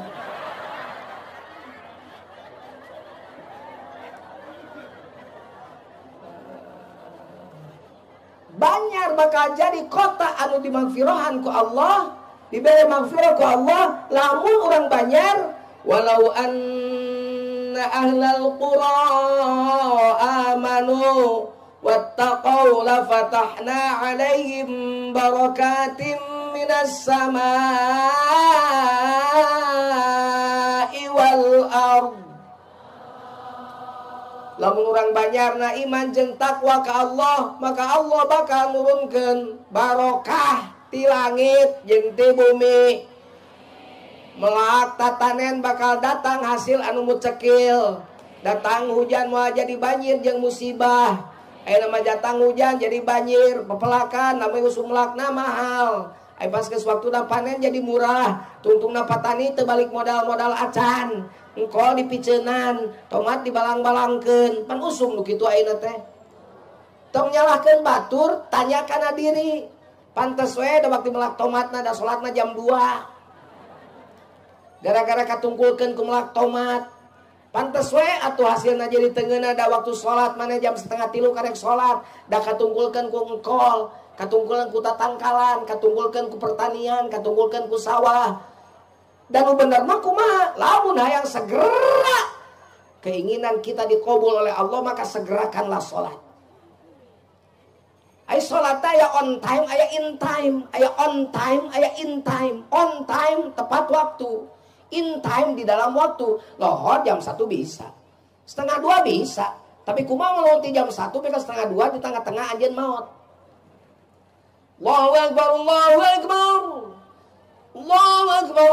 Banyak bakal jadi kota anu dimagfirohan ku Allah, diberi magfirah ku Allah, lamun orang Banjar, walau anna ahlal qura amanu wattaqau la fatahna alaihim barakatim minas samai wal ard. Lamun urang Banjarna iman jeung takwa ka Allah, maka Allah bakal nurunkeun barokah ti langit jeung ti bumi. Melak tatanen bakal datang hasil anu mucekil. Datang hujan moal jadi banjir jeung musibah. Aya nama datang hujan jadi banjir, pepelakan namanya usum melakna mahal. Aya pas geus waktuna panen jadi murah. Tungtungna patani teu balik modal-modal acan. Engkol dipiceunan, tomat dibalang-balangkeun, pan usum nu kitu ayeuna teh. Tong nyalahkeun batur, tanya kana diri. Pantes we da waktu melak tomatna da salatna jam dua. Gara-gara katungkulkeun ku melak tomat. Pantes we atuh hasilna jadi teungeuna da waktu salat maneh jam setengah tilu karek salat, da katungkulkeun ku engkol, katungkulkeun ku tatangkalan, katungkulkeun ku pertanian, katungkulkeun ku sawah. Dan lu bener mah kumaha? Lamun hayang segera keinginan kita dikabul oleh Allah, maka segerakanlah salat. Ay salat aya on time, aya in time, aya on time, aya in time. On time tepat waktu. In time di dalam waktu. Lohor jam satu bisa. Setengah dua bisa. Tapi kumaha ngelonti jam satu beka setengah dua di tengah-tengah anjeun maut. Allahu Akbar, Allahu Akbar. Allahu Akbar,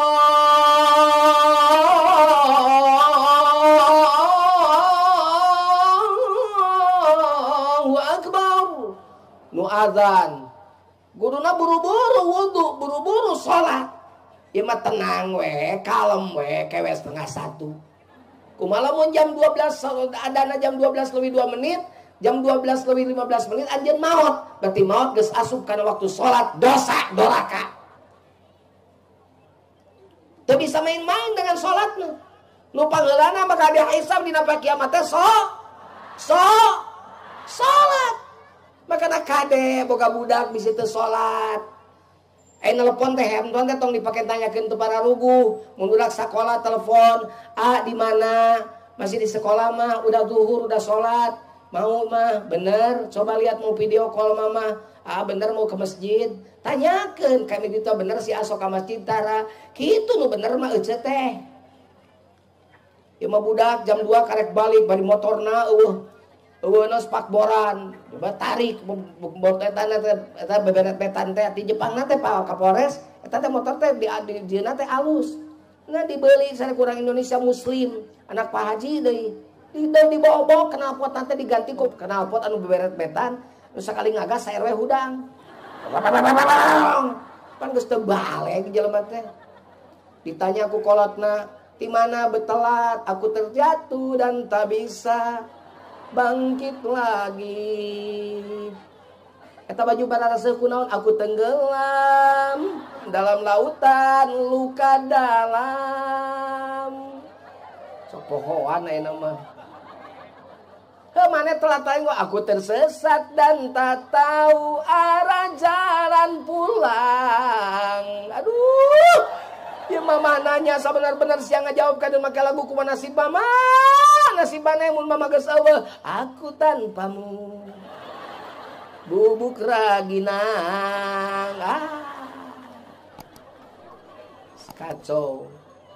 Allahu Akbar. Nu azan. Guruna buru-buru wudu, buru-buru salat. Ieu mah tenang we, kalem we, kewe setengah satu. Kumaha mun jam dua belas adana jam dua belas lebih dua menit, jam dua belas lebih lima belas menit anjeun maot. Berarti maot geus asup kana waktu salat, dosa doraka. Teu bisa main-main dengan salatna. Nu pangeulana bakal dihisab dina kiamat teh so so salat. Makana kade boga budak bisi teu salat. Eh nelpon teh handphone teh tong dipake tanyakeun teu para ruguh. Mun budak sakola telepon, "Ah, di mana?" Masih di sekolah mah, udah zuhur, udah salat. Mau mah, bener. Coba lihat mau video call mama. Ah, bener mau ke masjid. Tanyakeun kami ditu bener si aso ka masjid tara. Kitu nu bener mah euceut teh. Ieu mah budak jam dua karek balik bari motorna eueuh. Eueuh nos pakboran. Coba tarik botetan eta beberet betan teh di Jepangna teh Pak Kapolres. Eta teh motor teh di di dieuna teh alus. Nah dibeli sare kurang Indonesia muslim, anak Pak Haji deui. Di dibawa-bawa knalpot nanti diganti ku knalpot anu beberet betan. Nu sakali ngagas sa R W hudang. Pan geus teu balik jelema teh. Ditanya ku kolotna, "Di mana betelat? Aku terjatuh dan tak bisa bangkit lagi." Eta baju bararaseuh kunaon? Aku tenggelam dalam lautan luka dalam. Sok pohoan ayeuna mah. Kemana telah tahu aku tersesat dan tak tahu arah jalan pulang. Aduh, ya mama nanya sebenar-benar siang ngajawab kadang make lagu kumaha nasib mama. Nasib mana mun mama geus eueuh, aku tanpamu. Bubuk raginang. Ah. Kacau.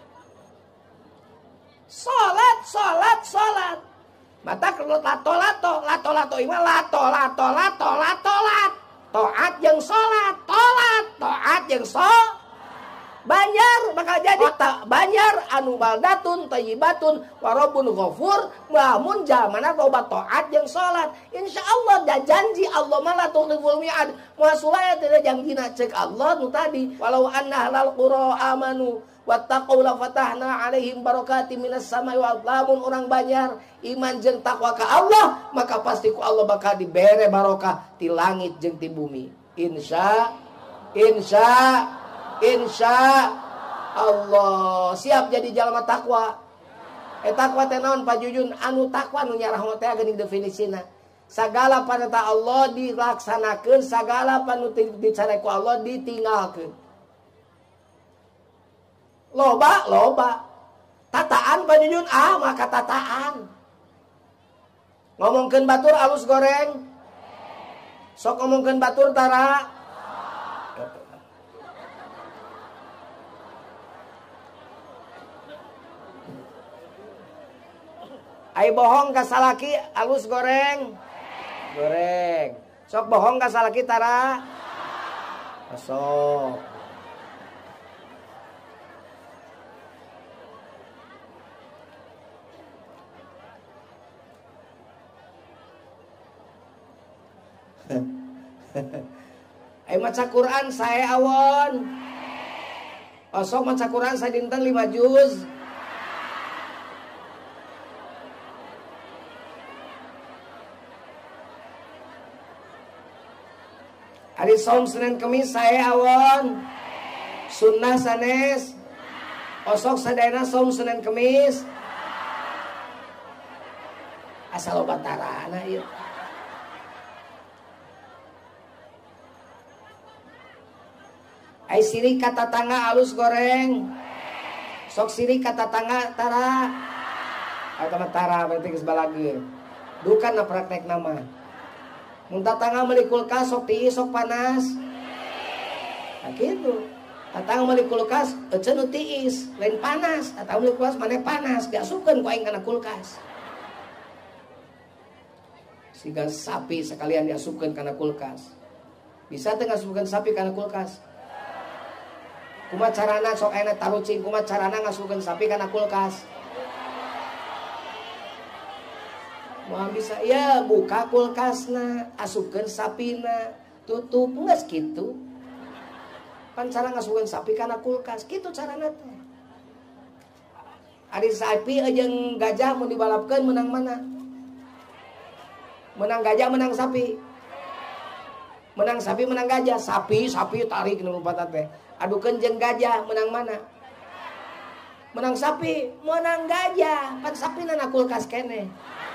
Salat, salat, salat. Mata kelut lato lato lato lato ima lato lato lato lato lat toat yang sholat tolat toat yang so Banjar bakal jadi tak banjar anu baldatun thayyibatun wa rabbun ghafur lamun jamana tobat taat jeung salat insyaallah da janji Allah malah tukhliful mi'ad moal sulaya teh janjina ceuk Allah nu tadi walau anna ahlal qura amanu wattaqau la fatahna alaihim barakatim minas samai wal lamun orang banjar iman jeung takwa ka Allah maka pasti ku Allah bakal dibere barokah ti langit jeung ti bumi insya insya insya Allah siap jadi jalma takwa. Eh takwa teh naon Pak Jujun? Anu takwa nu nyarah teh geuning definisina. Sagala perintah Allah dilaksanakeun, sagala panu dicare ku Allah ditinggalkeun. Loba, loba. Tataan Pak Jujun ah maka tataan. Ngomongkeun batur alus goreng. Sok ngomongkeun batur tara. Ai bohong ka salaki alus goreng. Goreng. Sok bohong ka salaki tara. Sok. Ai maca Quran sae awon. Oh, sok maca Quran sadinten lima juz. Hari saum Senin Kemis saya awon sunnah sanes osok sadayana saum Senin Kemis asal obat tarana ieu ai sirik kata tangga alus goreng sok sirik kata tangga tara atau tara berarti geus balageun dukan na praktek nama muntah tangga meuli kulkas sok tiis sok panas. Nah gitu. Tatang meuli kulkas eceun nu tiis, lain panas. Tatang meuli kulkas maneh panas, diasupkeun ku aing kana kulkas. Siga sapi sekalian diasupkeun kana kulkas. Bisa teu ngasupkeun sapi kana kulkas? Kumaha carana sok aya tarucing kumaha carana ngasupkeun sapi kana kulkas? Mau bisa ya buka kulkasna asupkeun sapina tutup geus kitu pan cara ngasupkeun sapi kana kulkas kitu carana teh ari sapi jeung gajah mun dibalapkeun menang mana menang gajah menang sapi menang sapi menang gajah sapi sapi tarik nu lupatan teh adukeun jeung gajah menang mana menang sapi menang gajah pan sapina na kulkas keneh.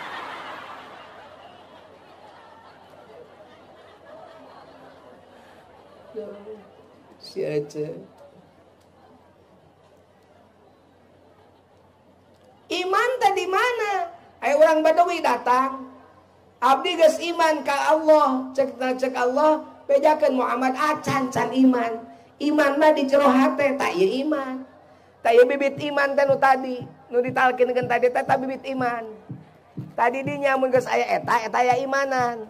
Si Ece iman tadi mana? Ayo orang Badawi datang abdi geus iman ka Allah cek cek Allah bejakeun Muhammad acan can iman iman mah di jero hate tak ieu iman tak ieu bibit iman teh nu tadi nu ditalkinkeun tadi teh tak bibit iman tadi dinya mun geus aya eta eta aya imanan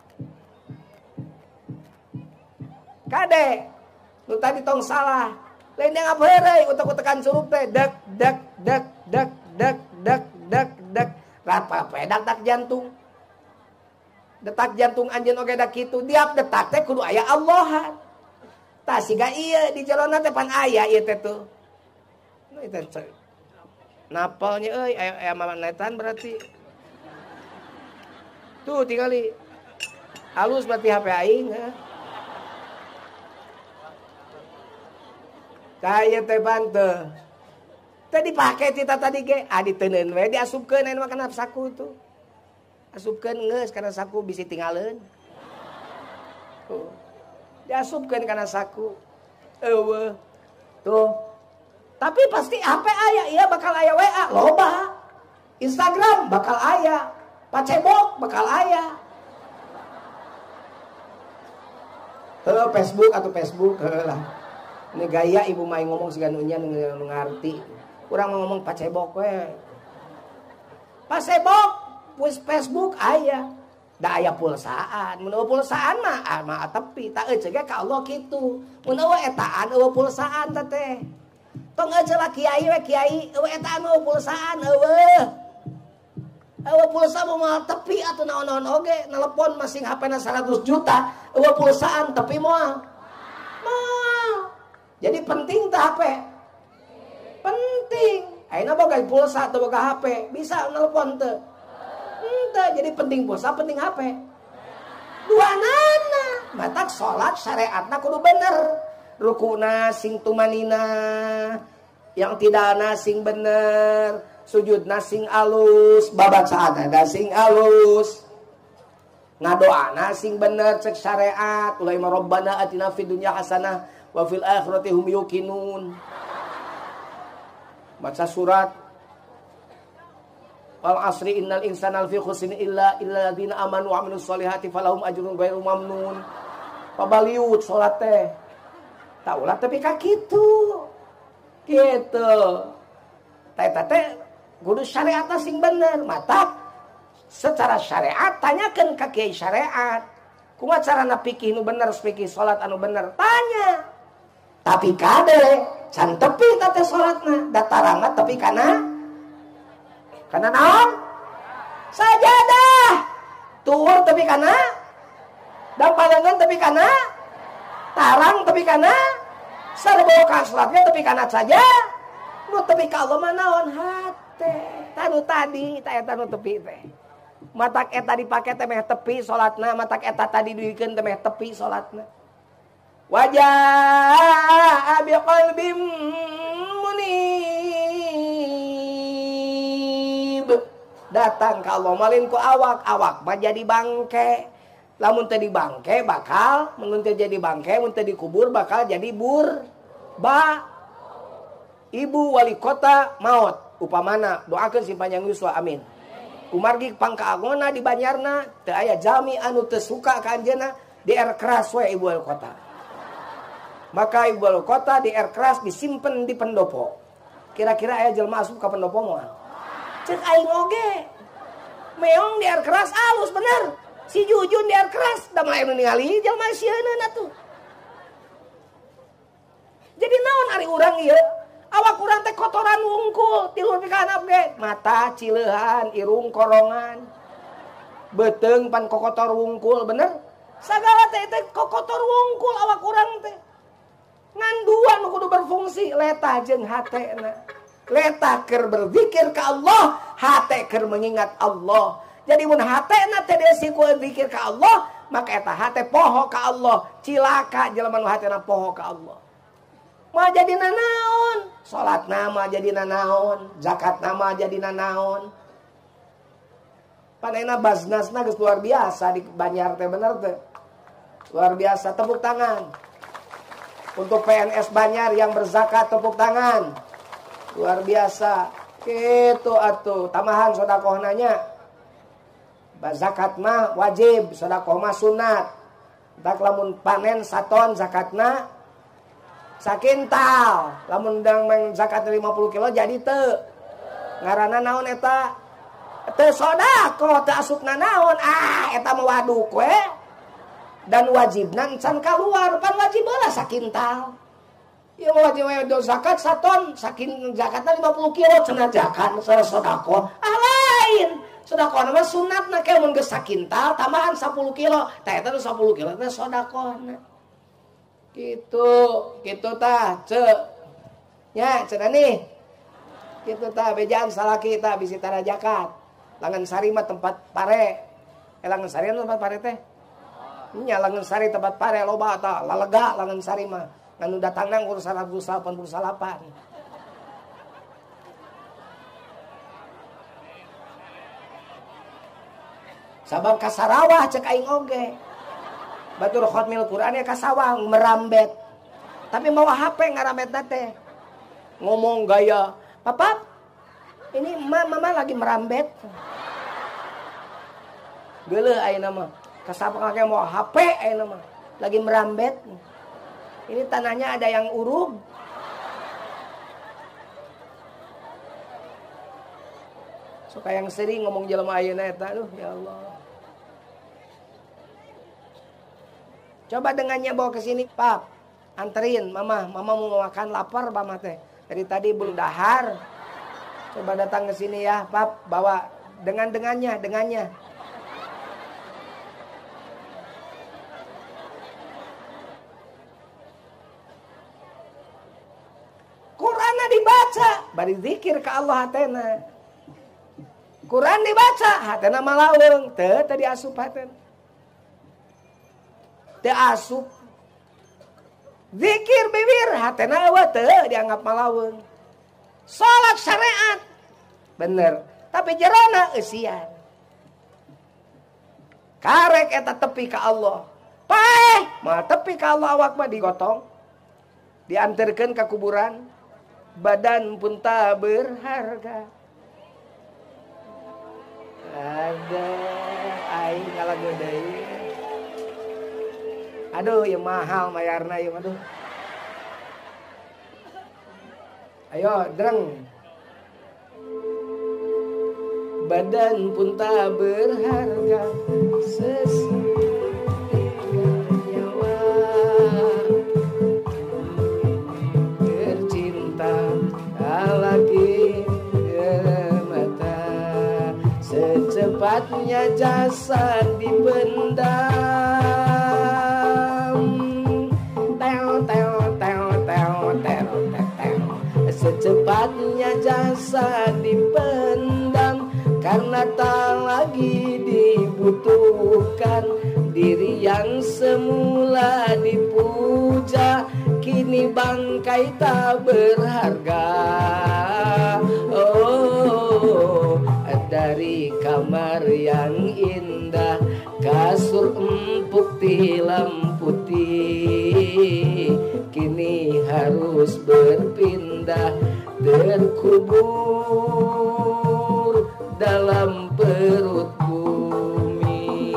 kade nu tadi tong salah lain yang apa heureuy utek-utekan surup teh dek dek dek dek dek dek dek dek rapa pedak detak jantung detak jantung anjeun oge da kitu diap detak teh kudu aya Allahan tah siga ieu di jelona teh pan aya ieu teh tuh nah itu napalnya euy aya aya mamanetan berarti tuh tingali halus berarti H P aing heuh kaya teh bante teh dipake tita tadi ge adi teuneun we diasupkeun aya mah kana saku tuh asupkeun geus kana saku bisi tinggalin tuh diasupkeun kana saku eueuh tuh tapi pasti H P aya ieu bakal aya W A loba Instagram bakal aya Facebook bakal aya heuh Facebook atau Facebook heuh lah. Ini gaya ibu main ngomong seganunya nu ngarti. Urang mau ngomong Facebook we. Facebook, wis Facebook aya. Da aya pulsaan, mun eueuh pulsaan mah ah, mah tepi, tak eueuh ge ka Allah kitu. Mun eueuh etaan eueuh pulsaan teh. Tong eueuh lah kiai we kiai, eueuh etaan eueuh pulsaan eueuh. Eueuh pulsa moal tepi atuh naon-naon oge, nelpon masing H P-na seratus juta, eueuh pulsaan tepi moal. Moal. Jadi penting teh H P. Penting. Ayeuna boga pulsa teu boga H P, bisa nelpon teu. Ente, jadi penting pulsa, penting H P. Dua nana, matak sholat syariatna kudu bener. Rukuna sing tumanina, yang tidak nasing bener. Sujud nasing alus, babacaan nasing alus. Ngadoa nasing bener cek syariat. Ulai rabbana atina fid dunya hasanah wa fil akhirati hum yuqinun. Baca surat wal asri innal insana lafi khusrin illa illa alladziina amanu wa 'amilus sholihati falahum ajrun ghairu mamnun. Pabaliut salat teh. Tak ulah tapi ka kitu. Kitu. Teh teh kudu syariat sing bener. Matak secara syariat tanyakeun ka kiai syariat. Kumaha carana fikih nu bener, fikih salat anu bener? Tanya. Tapi kade can tepi teh salatna, datarangna tepi kana Kana naon? Sajadah. Tuur tepi kana. Dampalangan tepi kana. Tarang tepi kana. Sarboka salatnya tepi kana saja. Nu tepi ka Allah mah naon hate. Tanu tadi, ta eta nu tepi teh. Matak eta dipake teh meh tepi salatna, matak eta tadi dieukeun teh meh tepi salatna. Wajah bi qalbim datang ka Allah malin ku awak-awak mah jadi bangke. Lamun teu dibangke bakal mun teu jadi bangke, mun teu dikubur bakal jadi bur. Ba ibu wali kota maot upamana doakeun si panjang yuswa amin. Kumargi pangkaagona di Banyarna teu aya jalmi anu teu suka ka anjeunna di air keras we ibu wali kota. Maka ibu wali kota di air keras disimpen di pendopo. Kira-kira aya jelema asup ka pendopo moal. Cek aing oge. Meong di air keras alus bener. Si Jujun di air keras da mah anu ningali jelema sieunna atuh. Jadi naon ari urang ieu? Awak urang teh kotoran wungkul, tiluhur pikanap ge. Mata cileuhan, irung korongan. Beuteung pan kokotor wungkul bener. Sagala teh teh kokotor wungkul awak urang teh. Ngan dua nu kudu berfungsi letah jeung hatena. Letah keur berzikir ka Allah, hate keur mengingat Allah. Jadi mun hatena teh desi ku zikir ka Allah, maka eta hate poho ka Allah. Cilaka jelema nu hatena poho ka Allah. Mah jadi nanaon? Salatna mah jadi nanaon, zakatna mah jadi nanaon. Panena basnasna geus luar biasa di Banjar teh bener teh. Luar biasa, tepuk tangan. Untuk P N S Banjar yang berzakat tepuk tangan. Luar biasa. Kitu atuh, tamahan sedekah nanya. Zakat mah wajib, sedekah mah sunat. Tak lamun panen saton zakatna sakintal. Lamun dang meng zakat lima puluh kilo jadi teu. Ngaranna naon eta? Teu sedekah, teu asupna naon? Ah, eta mah waduk we. Dan wajibna encan kaluar, pan wajib lah sakintal. Ya wajib we zakat saton, sakin zakatna lima puluh kilo cenah zakat sareng sedekah. Ah lain. Sedekah mah sunatna ke mun geus sakintal tambahan sepuluh kilo. Tah eta sepuluh kilo teh sedekahna. Gitu, gitu tah, ceuk. Nya, cenah nih. Gitu tah bejaan salaki tah bisi tara zakat. Langan sari mah tempat pare. Eh langan sari tempat pare teh. Nya langan sari tempat pare loba tah, lalega langan sari mah. Nganu datangna ngurus seratus delapan puluh delapan. Sabab ka Sarawah cek aing oge. Batur khatmil Quran ya ka sawah merambet. Tapi mau H P ngarambetna teh. Ngomong gaya, "Papa, ini mama, mama lagi merambet." Geuleuh ayeuna mah. Ka sapake mau H P ayeuna mah. Lagi merambet. Ini tanahnya ada yang urug. Suka yang sering ngomong jelema ayeuna eta, aduh ya Allah. Coba dengannya bawa ke sini, Pap. Anterin mama, mama mau makan, lapar mama teh. Dari tadi belum dahar. Coba datang ke sini ya, Pap, bawa dengan dengannya, dengannya. Qurannya dibaca, bari zikir ke Allah hatena. Quran dibaca, hatena malaweng, teu tadi asup hatena. Teu asup. Zikir bibir, hatena eueuh teu dianggap malaweng. Salat syariat. Bener, tapi jerona eusian. Karek eta tepi ka Allah. Paeh, mah tepi ka Allah awak mah digotong. Diantarkeun ka kuburan. Badan pun tak berharga. Ada aing ngalagu deui. Aduh, ya mahal mayarna ya, aduh. Ayo, dreng. Badan pun tak berharga sesuatu nyawa. Tercinta tak lagi mata. Secepatnya jasad dipendam. Secepatnya jasa dipendam karena tak lagi dibutuhkan. Diri yang semula dipuja kini bangkai tak berharga. Oh, dari kamar yang indah, kasur empuk tilam putih, kini harus berpindah, terkubur dalam perut bumi.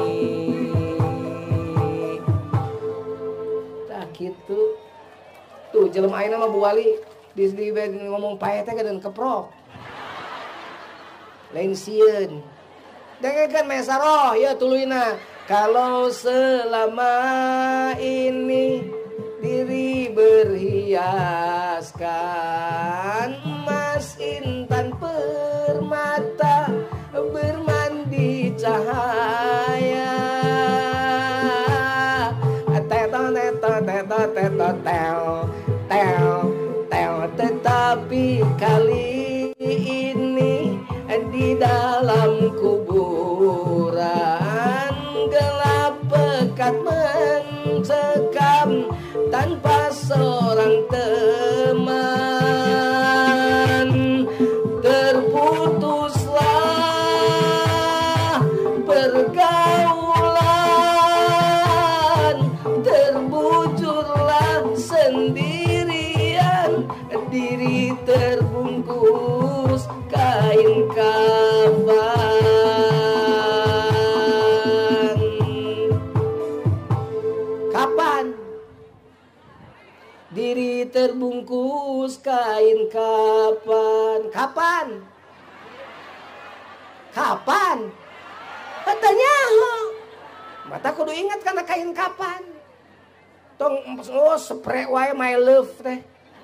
Tak gitu. Tuh jelema ayeuna mah Bu Wali di, di, di ngomong pae teh gadeun keprok. Lain sieun. Dengarkan mesaroh ya tuluina. Kalau selama ini diri berhiaskan emas intan permata bermandi cahaya. Teto teto teto teto tel tel tel. Tetapi kali ini di dalam kuburan gelap pekat mencekam tanpa seorang teman. Terputuslah pergaulan, terbujurlah sendirian, diri terbungkus kain kafan. Kapan? Diri terbungkus kain kapan? Kapan? Kapan? Katanya mata kudu ingat karena kain kapan. Tong oh spray wae my love teh.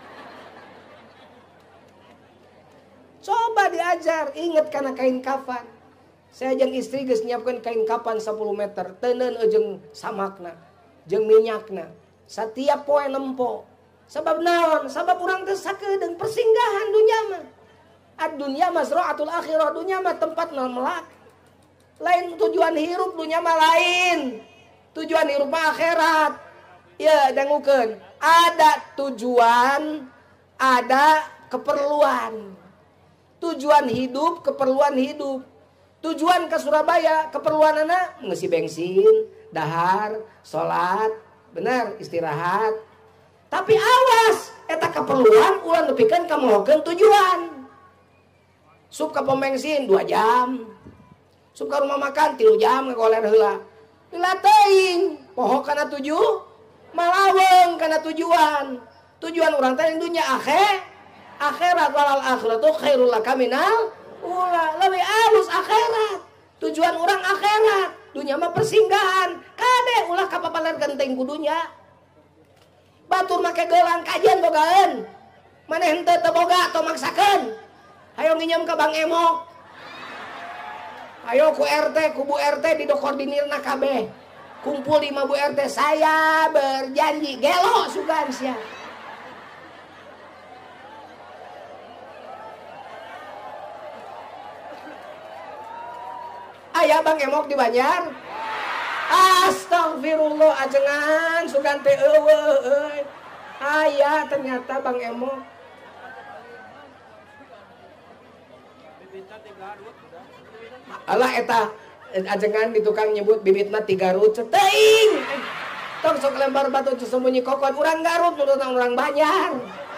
Coba diajar, ingat karena kain kafan. Saya jeung istri geus nyiapkeun kain kafan sepuluh meter, teuneun jeung samakna, jeung minyakna. Satiap poe nempo. Sabab naon? Sabab urang teh sakedeung persinggahan dunya mah. Ad-dunya mazra'atul akhirah, dunya mah tempat melak. Lain tujuan hirup dunya mah lain. Tujuan hirup mah akhirat. Ya, dangukeun. Ada tujuan, ada keperluan. Tujuan hidup, keperluan hidup. Tujuan ke Surabaya, keperluan anak ngisi bensin, dahar, sholat, benar, istirahat. Tapi awas, eta keperluan ulah nepikeun ka mohokeun tujuan. Sup ka pom bensin dua jam. Sup ka rumah makan tilu jam ngagoler heula. Heula teuing, poho kana tujuh, malaweng kana tujuan. Tujuan urang teh dunya akhir. Akhirat walal akhiratu khairul laka minal ula. Lebih alus akhirat. Tujuan orang akhirat. Dunia mah persinggahan. Kade ulah kapapaler genteng kudunya. Batur make gelang kajian bogaan. Maneh henteu teu boga atau maksakeun. Hayo nginjem ka Bang Emok. Ayo ku R T, ku Bu R T didokordinirna kabeh. Kumpul lima Bu R T, saya berjanji gelo sugan sia. Aya Bang Emok di Banjar. Astagfirullah ajengan sugan teh eueuh euy. Aya ternyata Bang Emok. Alah eta ajengan di tukang nyebut bibitna ti Garut teuing. Tong sok lembar batu sembunyi kokon urang Garut menurut urang Banjar.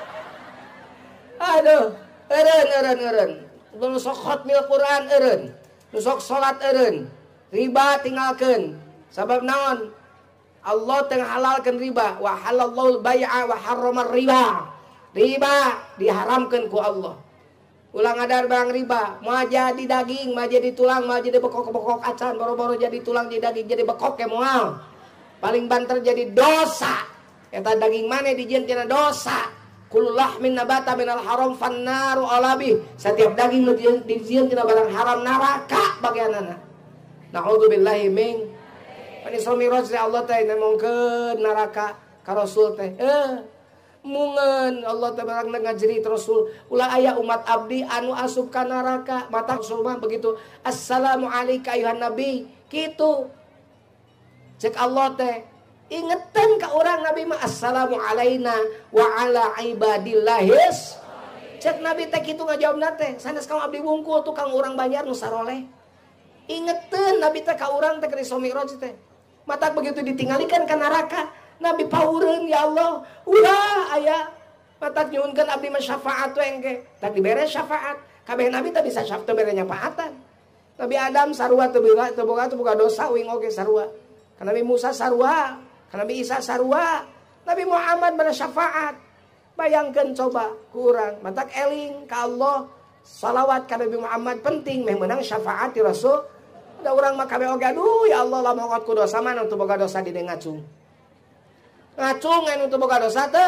Aduh, eureun eureun eureun. Nu sok khotmil Quran eureun. Nu sok salat eureun. Riba tinggalkeun. Sabab naon? Allah teu halalkeun riba, wa halallahu al-bai'a wa harrama riba. Riba diharamkeun ku Allah. Ulang adar barang riba, mau jadi daging, mau jadi tulang, mau jadi bekok-bekok acan, boro-boro jadi tulang, jadi daging, jadi bekok ya moal. Paling banter jadi dosa. Eta daging mana dijieun tina dosa. Kullu lahmin nabata minal haram fannaru alabi. Setiap daging nu dijieun tina barang haram neraka bagianana. Na'udzubillahi min. Pani Isra Mi'raj Allah teh nemongkeun neraka ka Rasul teh. Eh mungan Allah teh barang ngajerit Rasul ulah aya umat abdi anu asup ka neraka mata Rasul mah begitu assalamu alayka ayuhan nabi kitu cek Allah teh ingetan ka urang nabi mah assalamu alaina wa ala ibadillahis cek nabi teh kitu ngajawabna teh sanes kaum abdi wungkul tukang urang Banjar nu saroleh ingetan nabi teh ka urang teh keur Isra Mi'raj teh mata begitu ditingalikeun ka neraka Nabi paureun ya Allah, ulah aya matak nyuhunkeun abdi mah syafaat we engke. Tak dibere syafaat. Kabeh nabi teh bisa syafaat teu bere nyafaatan. Nabi Adam sarua teu boga teu boga teu boga dosa uing oge sarua. Ka Nabi Musa sarua, ka Nabi Isa sarua. Nabi Muhammad bere syafaat. Bayangkeun coba ku urang matak eling ka Allah salawat ka Nabi Muhammad penting meh meunang syafaat ti Rasul. Da urang mah kabeh oge aduh ya Allah lamun ku dosa mah teu boga dosa di ngacung. Ngacung anu teu boga dosa teu.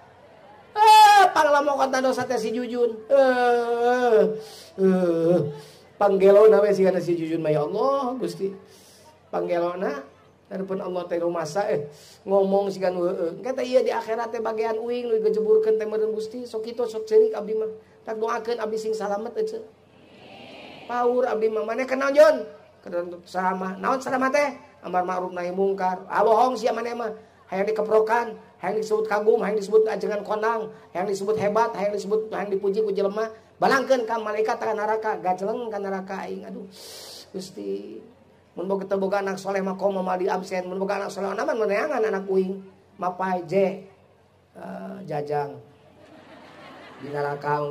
Eh, panglamokotna dosa teh si Jujun. Eh, eh. Panggelona we sigana si Jujun mah ya Allah Gusti. Panggelona hareupeun Allah teh rumasa eh ngomong sigan heueuh. Engke teh ieu di akhirat teh bagian uing nu digejeburkeun teh meureun Gusti. Sok kitu sok ceurik abdi mah. Tak doakeun abdi sing salamet euy. Paur abdi mah maneh kenal Jon. Kedan saramah. Naon saramah teh? Amar ma'ruf nahi mungkar. Ah bohong sia maneh mah. Hayang dikeprokan, hayang disebut kagum, hayang disebut ajengan konang, hayang disebut hebat, hayang disebut hayang dipuji ku jelema, balangkeun ka malaikat ka neraka, gajeleng ka neraka aing. Aduh. Gusti, mun boga teu boga anak soleh mah komo mal di absen, mun boga anak soleh naman meneangan anak uing, mapai je. Uh, jajang. Di neraka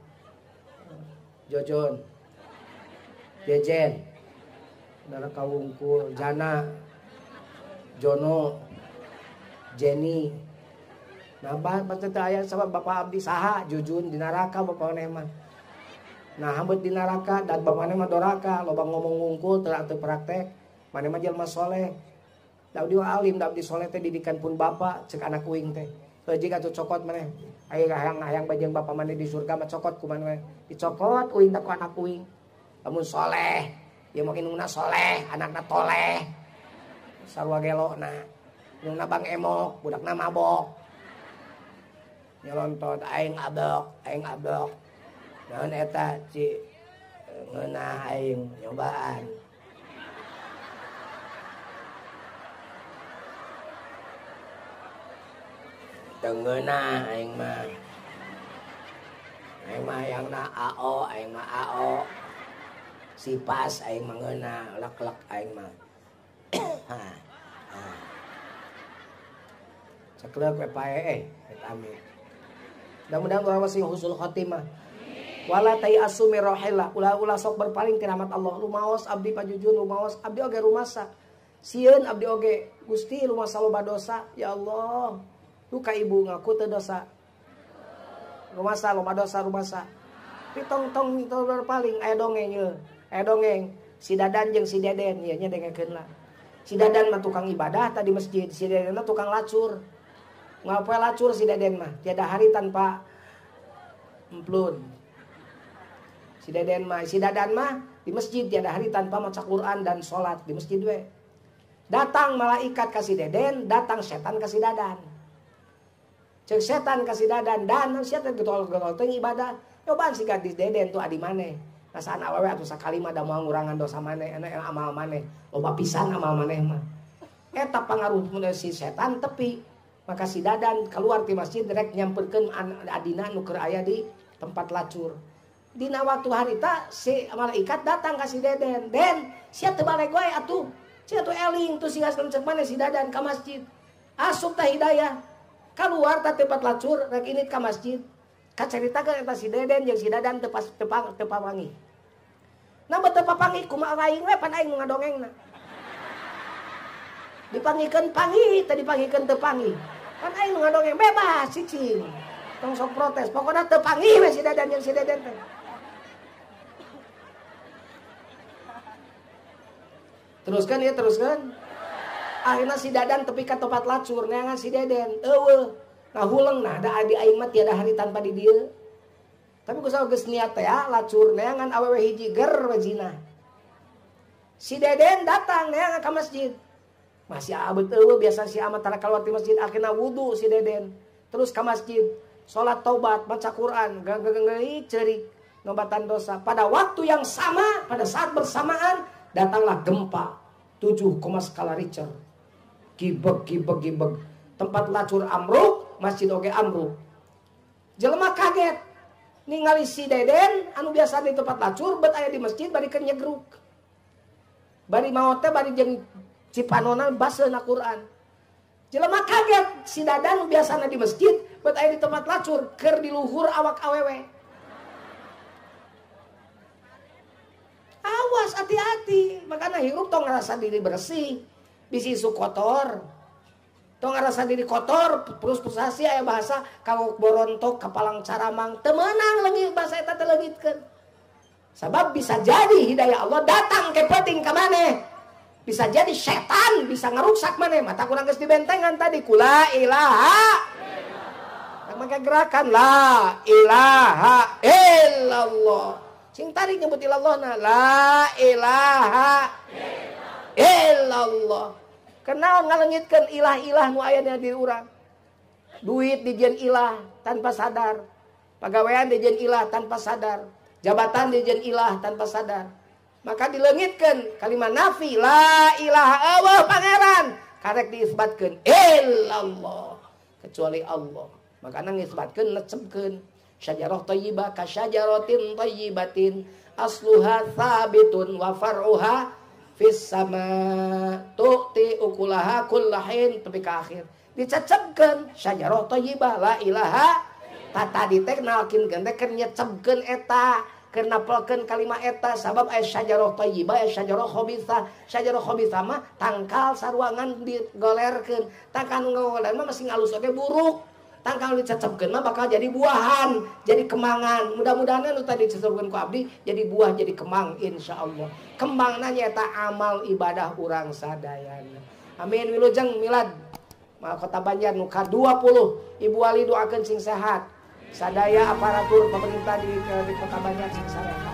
Jojon. Jejen. Neraka wungkul, Jana. Jono. Jenny, nah bapak teh aya sabab bapak abdi saha Jujun di neraka bapak maneh mah. Nah hambet di neraka dan bapak maneh mah doraka, loba ngomong ngungkul teu atuh praktek. Maneh mah jelema soleh. Da abdi alim, da abdi soleh teh didikan pun bapak cek anak uing teh. Heuji atuh cokot maneh. Aya hayang-hayang bajeun bapak maneh di surga mah cokot ku maneh. Dicokot uing tak anak uing. Lamun soleh, ieu mah indungna soleh, anakna toleh. Sarua gelona. Nuna Bang Emok, budakna mabok. Nyelontot aing abok, aing abok. Naon eta ci ngeunah aing nyobaan. Teu ngeunah aing mah. Aing mah hayangna A O, aing mah A O. Sipas aing mah ngeunah, lek-lek aing mah. Ha. Ha. Saklek we pae eh amin. Mudah-mudahan urang masih husnul khotimah. Wala tai asumi rohila ulah-ulah sok berpaling ti rahmat Allah. Rumaos abdi pajujun, rumaos abdi oge rumasa. Sieun abdi oge Gusti rumasa loba dosa. Ya Allah. Lu ka ibu ngaku teu dosa. Rumasa loba dosa rumasa. Pitong-tong berpaling aya dongeng ye. Aya dongeng si Dadan jeung si Deden ieu nya dengekeun lah. Si Dadan mah tukang ibadah tadi masjid, si Dadan mah tukang lacur. Ngapain lacur si Dadan mah? Tiada hari tanpa emplun. Si Dadan mah, si Dadan mah di masjid tiada hari tanpa maca Quran dan sholat di masjid we. Datang malaikat kasih Dadan, datang setan kasih Dadan. Cek setan kasih Dadan, dan setan getol-getol teng ibadah. Cobaan si gadis Dadan tuh adi maneh. Rasaan awewe atuh sakalima da moal ngurangan dosa maneh, anu amal maneh. Loba pisan amal maneh mah. Eta pangaruh si setan tepi. Maka si Dadan keluar di masjid direk nyamperkeun adina nu keur aya di tempat lacur. Dina waktu harita si malaikat datang ka si Dadan. Den, sia teu balik wae atuh. Sia teu eling tuh singas lenceng maneh si Dadan ka masjid. Asup tah hidayah. Keluar ta tempat lacur rek init ka masjid. Kacaritakeun eta si Dadan jeung si Dadan teu pas teu papangi. Nah teu papangi kumaha aing we pan aing ngadongengna. Dipangikeun pangi, teu dipangikeun teu pangi. Kan aing ngadongeng bebas cicing. Tong sok protes, pokoknya teu pangi we si Dadan jeung si Dadan teh. Teruskan ya, teruskan. Akhirnya si Dadan tepi ka tempat lacur, neangan si Dadan, eueuh. Ngahuleng nah, da adi aing mah tiada hari tanpa di dieu. Tapi kusal geus niat teh ya, lacur neangan awewe hiji ger wajina. Si Dadan datang neangan ka masjid. Masih abet eueuh biasa si amat tara kaluar ti masjid akhirna wudu si Dadan. Terus ka masjid, salat taubat, baca Quran, gagagageuy ceurik ngobatan dosa. Pada waktu yang sama, pada saat bersamaan datanglah gempa tujuh koma skala Richter. Gibeg gibeg gibeg. Tempat lacur amruk, masjid oge amruk. Jelema kaget ningali si Dadan anu biasa di tempat lacur bet aya di masjid bari keur nyegruk. Bari maot teh bari jeung cipanonan baseuna Quran. Jelema kaget si Dadan biasana di masjid bet aya di tempat lacur keur di luhur awak awewe. Awas hati-hati, makanya hirup tong ngerasa diri bersih, bisi isu kotor. Tong ngerasa diri kotor, terus pusasi aya bahasa kagok borontok kapalang caramang, teu meunang leungit bahasa eta teh leungitkeun. Sabab bisa jadi hidayah Allah datang ke penting ka maneh. Bisa jadi setan bisa ngerusak maneh, mata kurang geus dibentengan tadi kula ilaha. Yang make gerakan la ilaha illallah. Sing tarik nyebut illallah la ilaha illallah. Kenaon ngalengitkeun ilah-ilah nu aya di urang. Duit dijieun ilah tanpa sadar. Pagawean dijieun ilah tanpa sadar. Jabatan dijieun ilah tanpa sadar. Maka dileungitkeun kalimat nafi la ilaha Allah pangeran. Karek diisbatkeun illallah. Kecuali Allah. Maka ngisbatkeun necebkeun. Syajarah thayyibah ka syajaratin thayyibatin asluha tsabitun wa far'uha fis sama tu'ti ukulaha kullahin tepi ka akhir dicecebkeun syajarah thayyibah la ilaha tata diteknalkeun teh keur nyecebkeun eta keur napelkeun kalimat eta sabab aya syajarah thayyibah aya syajarah khabithah. Syajarah khabithah mah tangkal saruangan digolerkeun, tangkal ngoler mah masih ngalus oge buruk. Tangkal dicecebkeun mah bakal jadi buahan, jadi kemangan. Mudah-mudahan anu tadi dicecebkeun ku abdi jadi buah, jadi kemang insyaallah. Kembangna nyaeta amal ibadah urang sadayana. Amin wilujeng milad. Mal Kota Banjar nu ka dua puluh. Ibu Wali doakeun sing sehat. Sadaya aparatur pemerintah di, di Kota Banjar sing sareha.